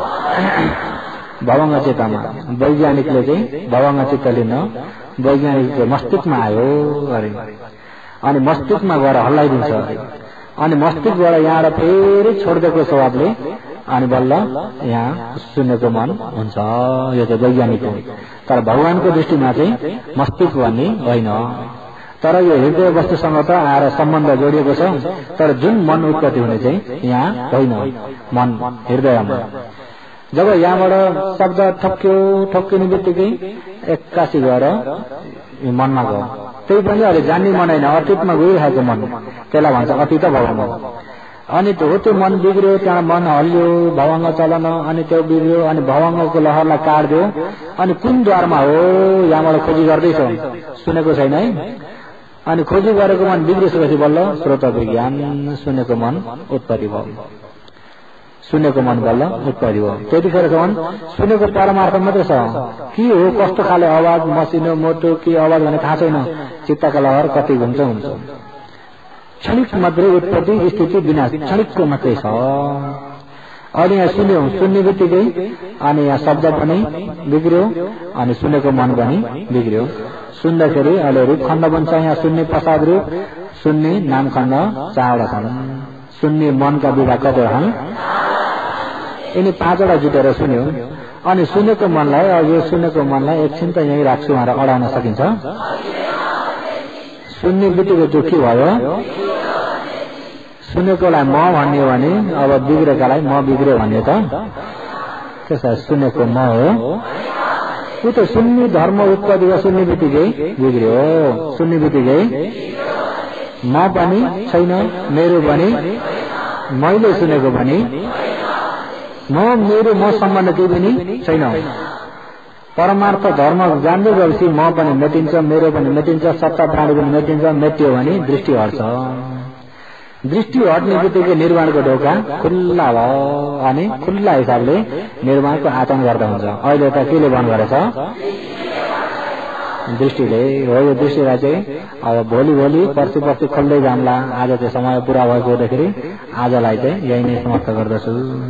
भवाङ्ग चित्तमा। वैज्ञानिकले चाहिँ भवाङ्ग चित्त लिन वैज्ञानिकको मस्तिष्कमा आयो अरे, अनि मस्तिष्कमा गएर हल्लाइदिन्छ अरे, अनि मस्तिष्कबाट यहाँ फेरि छोडिदिएको स्वभावले अनि बल्ल यहाँ सुन्नेको मन हुन्छ। यो चाहिँ वैज्ञानिक हो। तर भगवानको दृष्टिमा चाहिँ मस्तिष्क भन्ने होइन। तर यो हृदय वस्तुसँग त आएर सम्बन्ध जोडिएको छ। तर जुन मन उत्पत्ति हुने चाहिँ यहाँ होइन, मन हृदयमा। जब यहाँबाट शब्द ठोक्यो, ठोक्किने बित्तिकै एक्कासी गएर मनमा गयो। त्यही पनि अहिले जान्ने मन होइन, अतीतमा गइरहेको मन, त्यसलाई भन्छ अतीत भवाङ्ग। अनि त्यो मन बिग्रियो, त्यहाँ मन हल्लियो, भवाङ्ग चलन, अनि त्यो बिग्रियो, अनि भवाङ्गको लहरलाई काट्दियो। अनि कुन द्वारमा हो यहाँबाट खोजी गर्दैछ, सुनेको छैन है? अनि खोजी गरेको मन बिग्रिसकेपछि बल्ल श्रोत विज्ञान सुनेको मन उत्पत्ति भयो। सुनेको मन बल्ल उत्पत्ति भयो। त्यतिखेरसम्म सुनेको परमार्थ मात्रै छ। के हो, कस्तो खाले आवाज, मसिनो मोटो के आवाज भने थाहा छैन। चित्तका लहर कति हुन्छ। क्षणिक मात्रै उत्पत्ति स्थिति विनाश क्षणिकको मात्रै छ। अहिले यहाँ सुन्यो, सुन्ने बित्तिकै अनि यहाँ शब्द पनि बिग्रियो, अनि सुनेको मन पनि बिग्रियो। सुन्दाखेरि अहिले रूपखण्ड बन्छ। यहाँ सुन्ने प्रसाद रूप, सुन्ने नामखण्ड 4वटा छन्। सुन्ने मनका विधा कति छन्? यिनी 5वटा जुटेर सुन्यो। अनि सुनेको मनलाई, यो सुनेको मनलाई एकछिन त यहीँ राख्छु भनेर अडाउन सकिन्छ? सुन्ने बित्तिकै त्यो के भयो? सुनेकोलाई म भन्ने हो भने अब बिग्रेकालाई म बिग्रियो भन्ने त त्यसो सुनेको म हो। ऊ त सुन्ने धर्म उत्पत्ति भयो। सुन्ने बित्तिकै बिग्रियो। सुन्ने बित्तिकै म पनि छैन, मेरो पनि, मैले सुनेको पनि म, मेरो म सम्बन्ध केही पनि छैन। परमार्थ धर्म जान्दै गएपछि म पनि मेटिन्छ, मेरो पनि मेटिन्छ, सत्ता प्राणी पनि मेटिन्छ। मेट्यो भने दृष्टि हट्छ। दृष्टि हट्ने बित्तिकै निर्माणको ढोका खुल्ला भयो। अनि खुल्ला हिसाबले निर्माणको आचरण गर्दा हुन्छ। अहिले त केले बन्द गरेछ? दृष्टिले हो। यो दृष्टिलाई चाहिँ अब भोलि पर्सि खोल्दै जाम्ला। आज चाहिँ समय पुरा भएको हुँदाखेरि आजलाई चाहिँ यही नै समाप्त गर्दछु।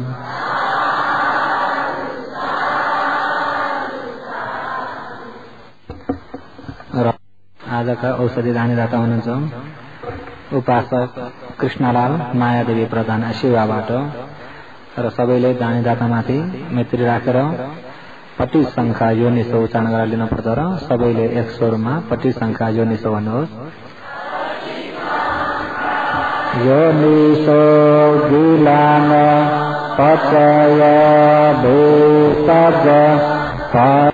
र आजका औषधि दानीदाता हुनुहुन्छ उपासक कृष्णलाल मायादेवी प्रधान शिवाबाट। र सबैले दानीदातामाथि मैत्री राखेर पट्टी संख्या यो निसो उच्चारण गरेर लिनुपर्छ। र सबैले एक स्वरमा पट्टी संख्या यो निसो भन्नुहोस्। यो निसो गिलान पचय भेषज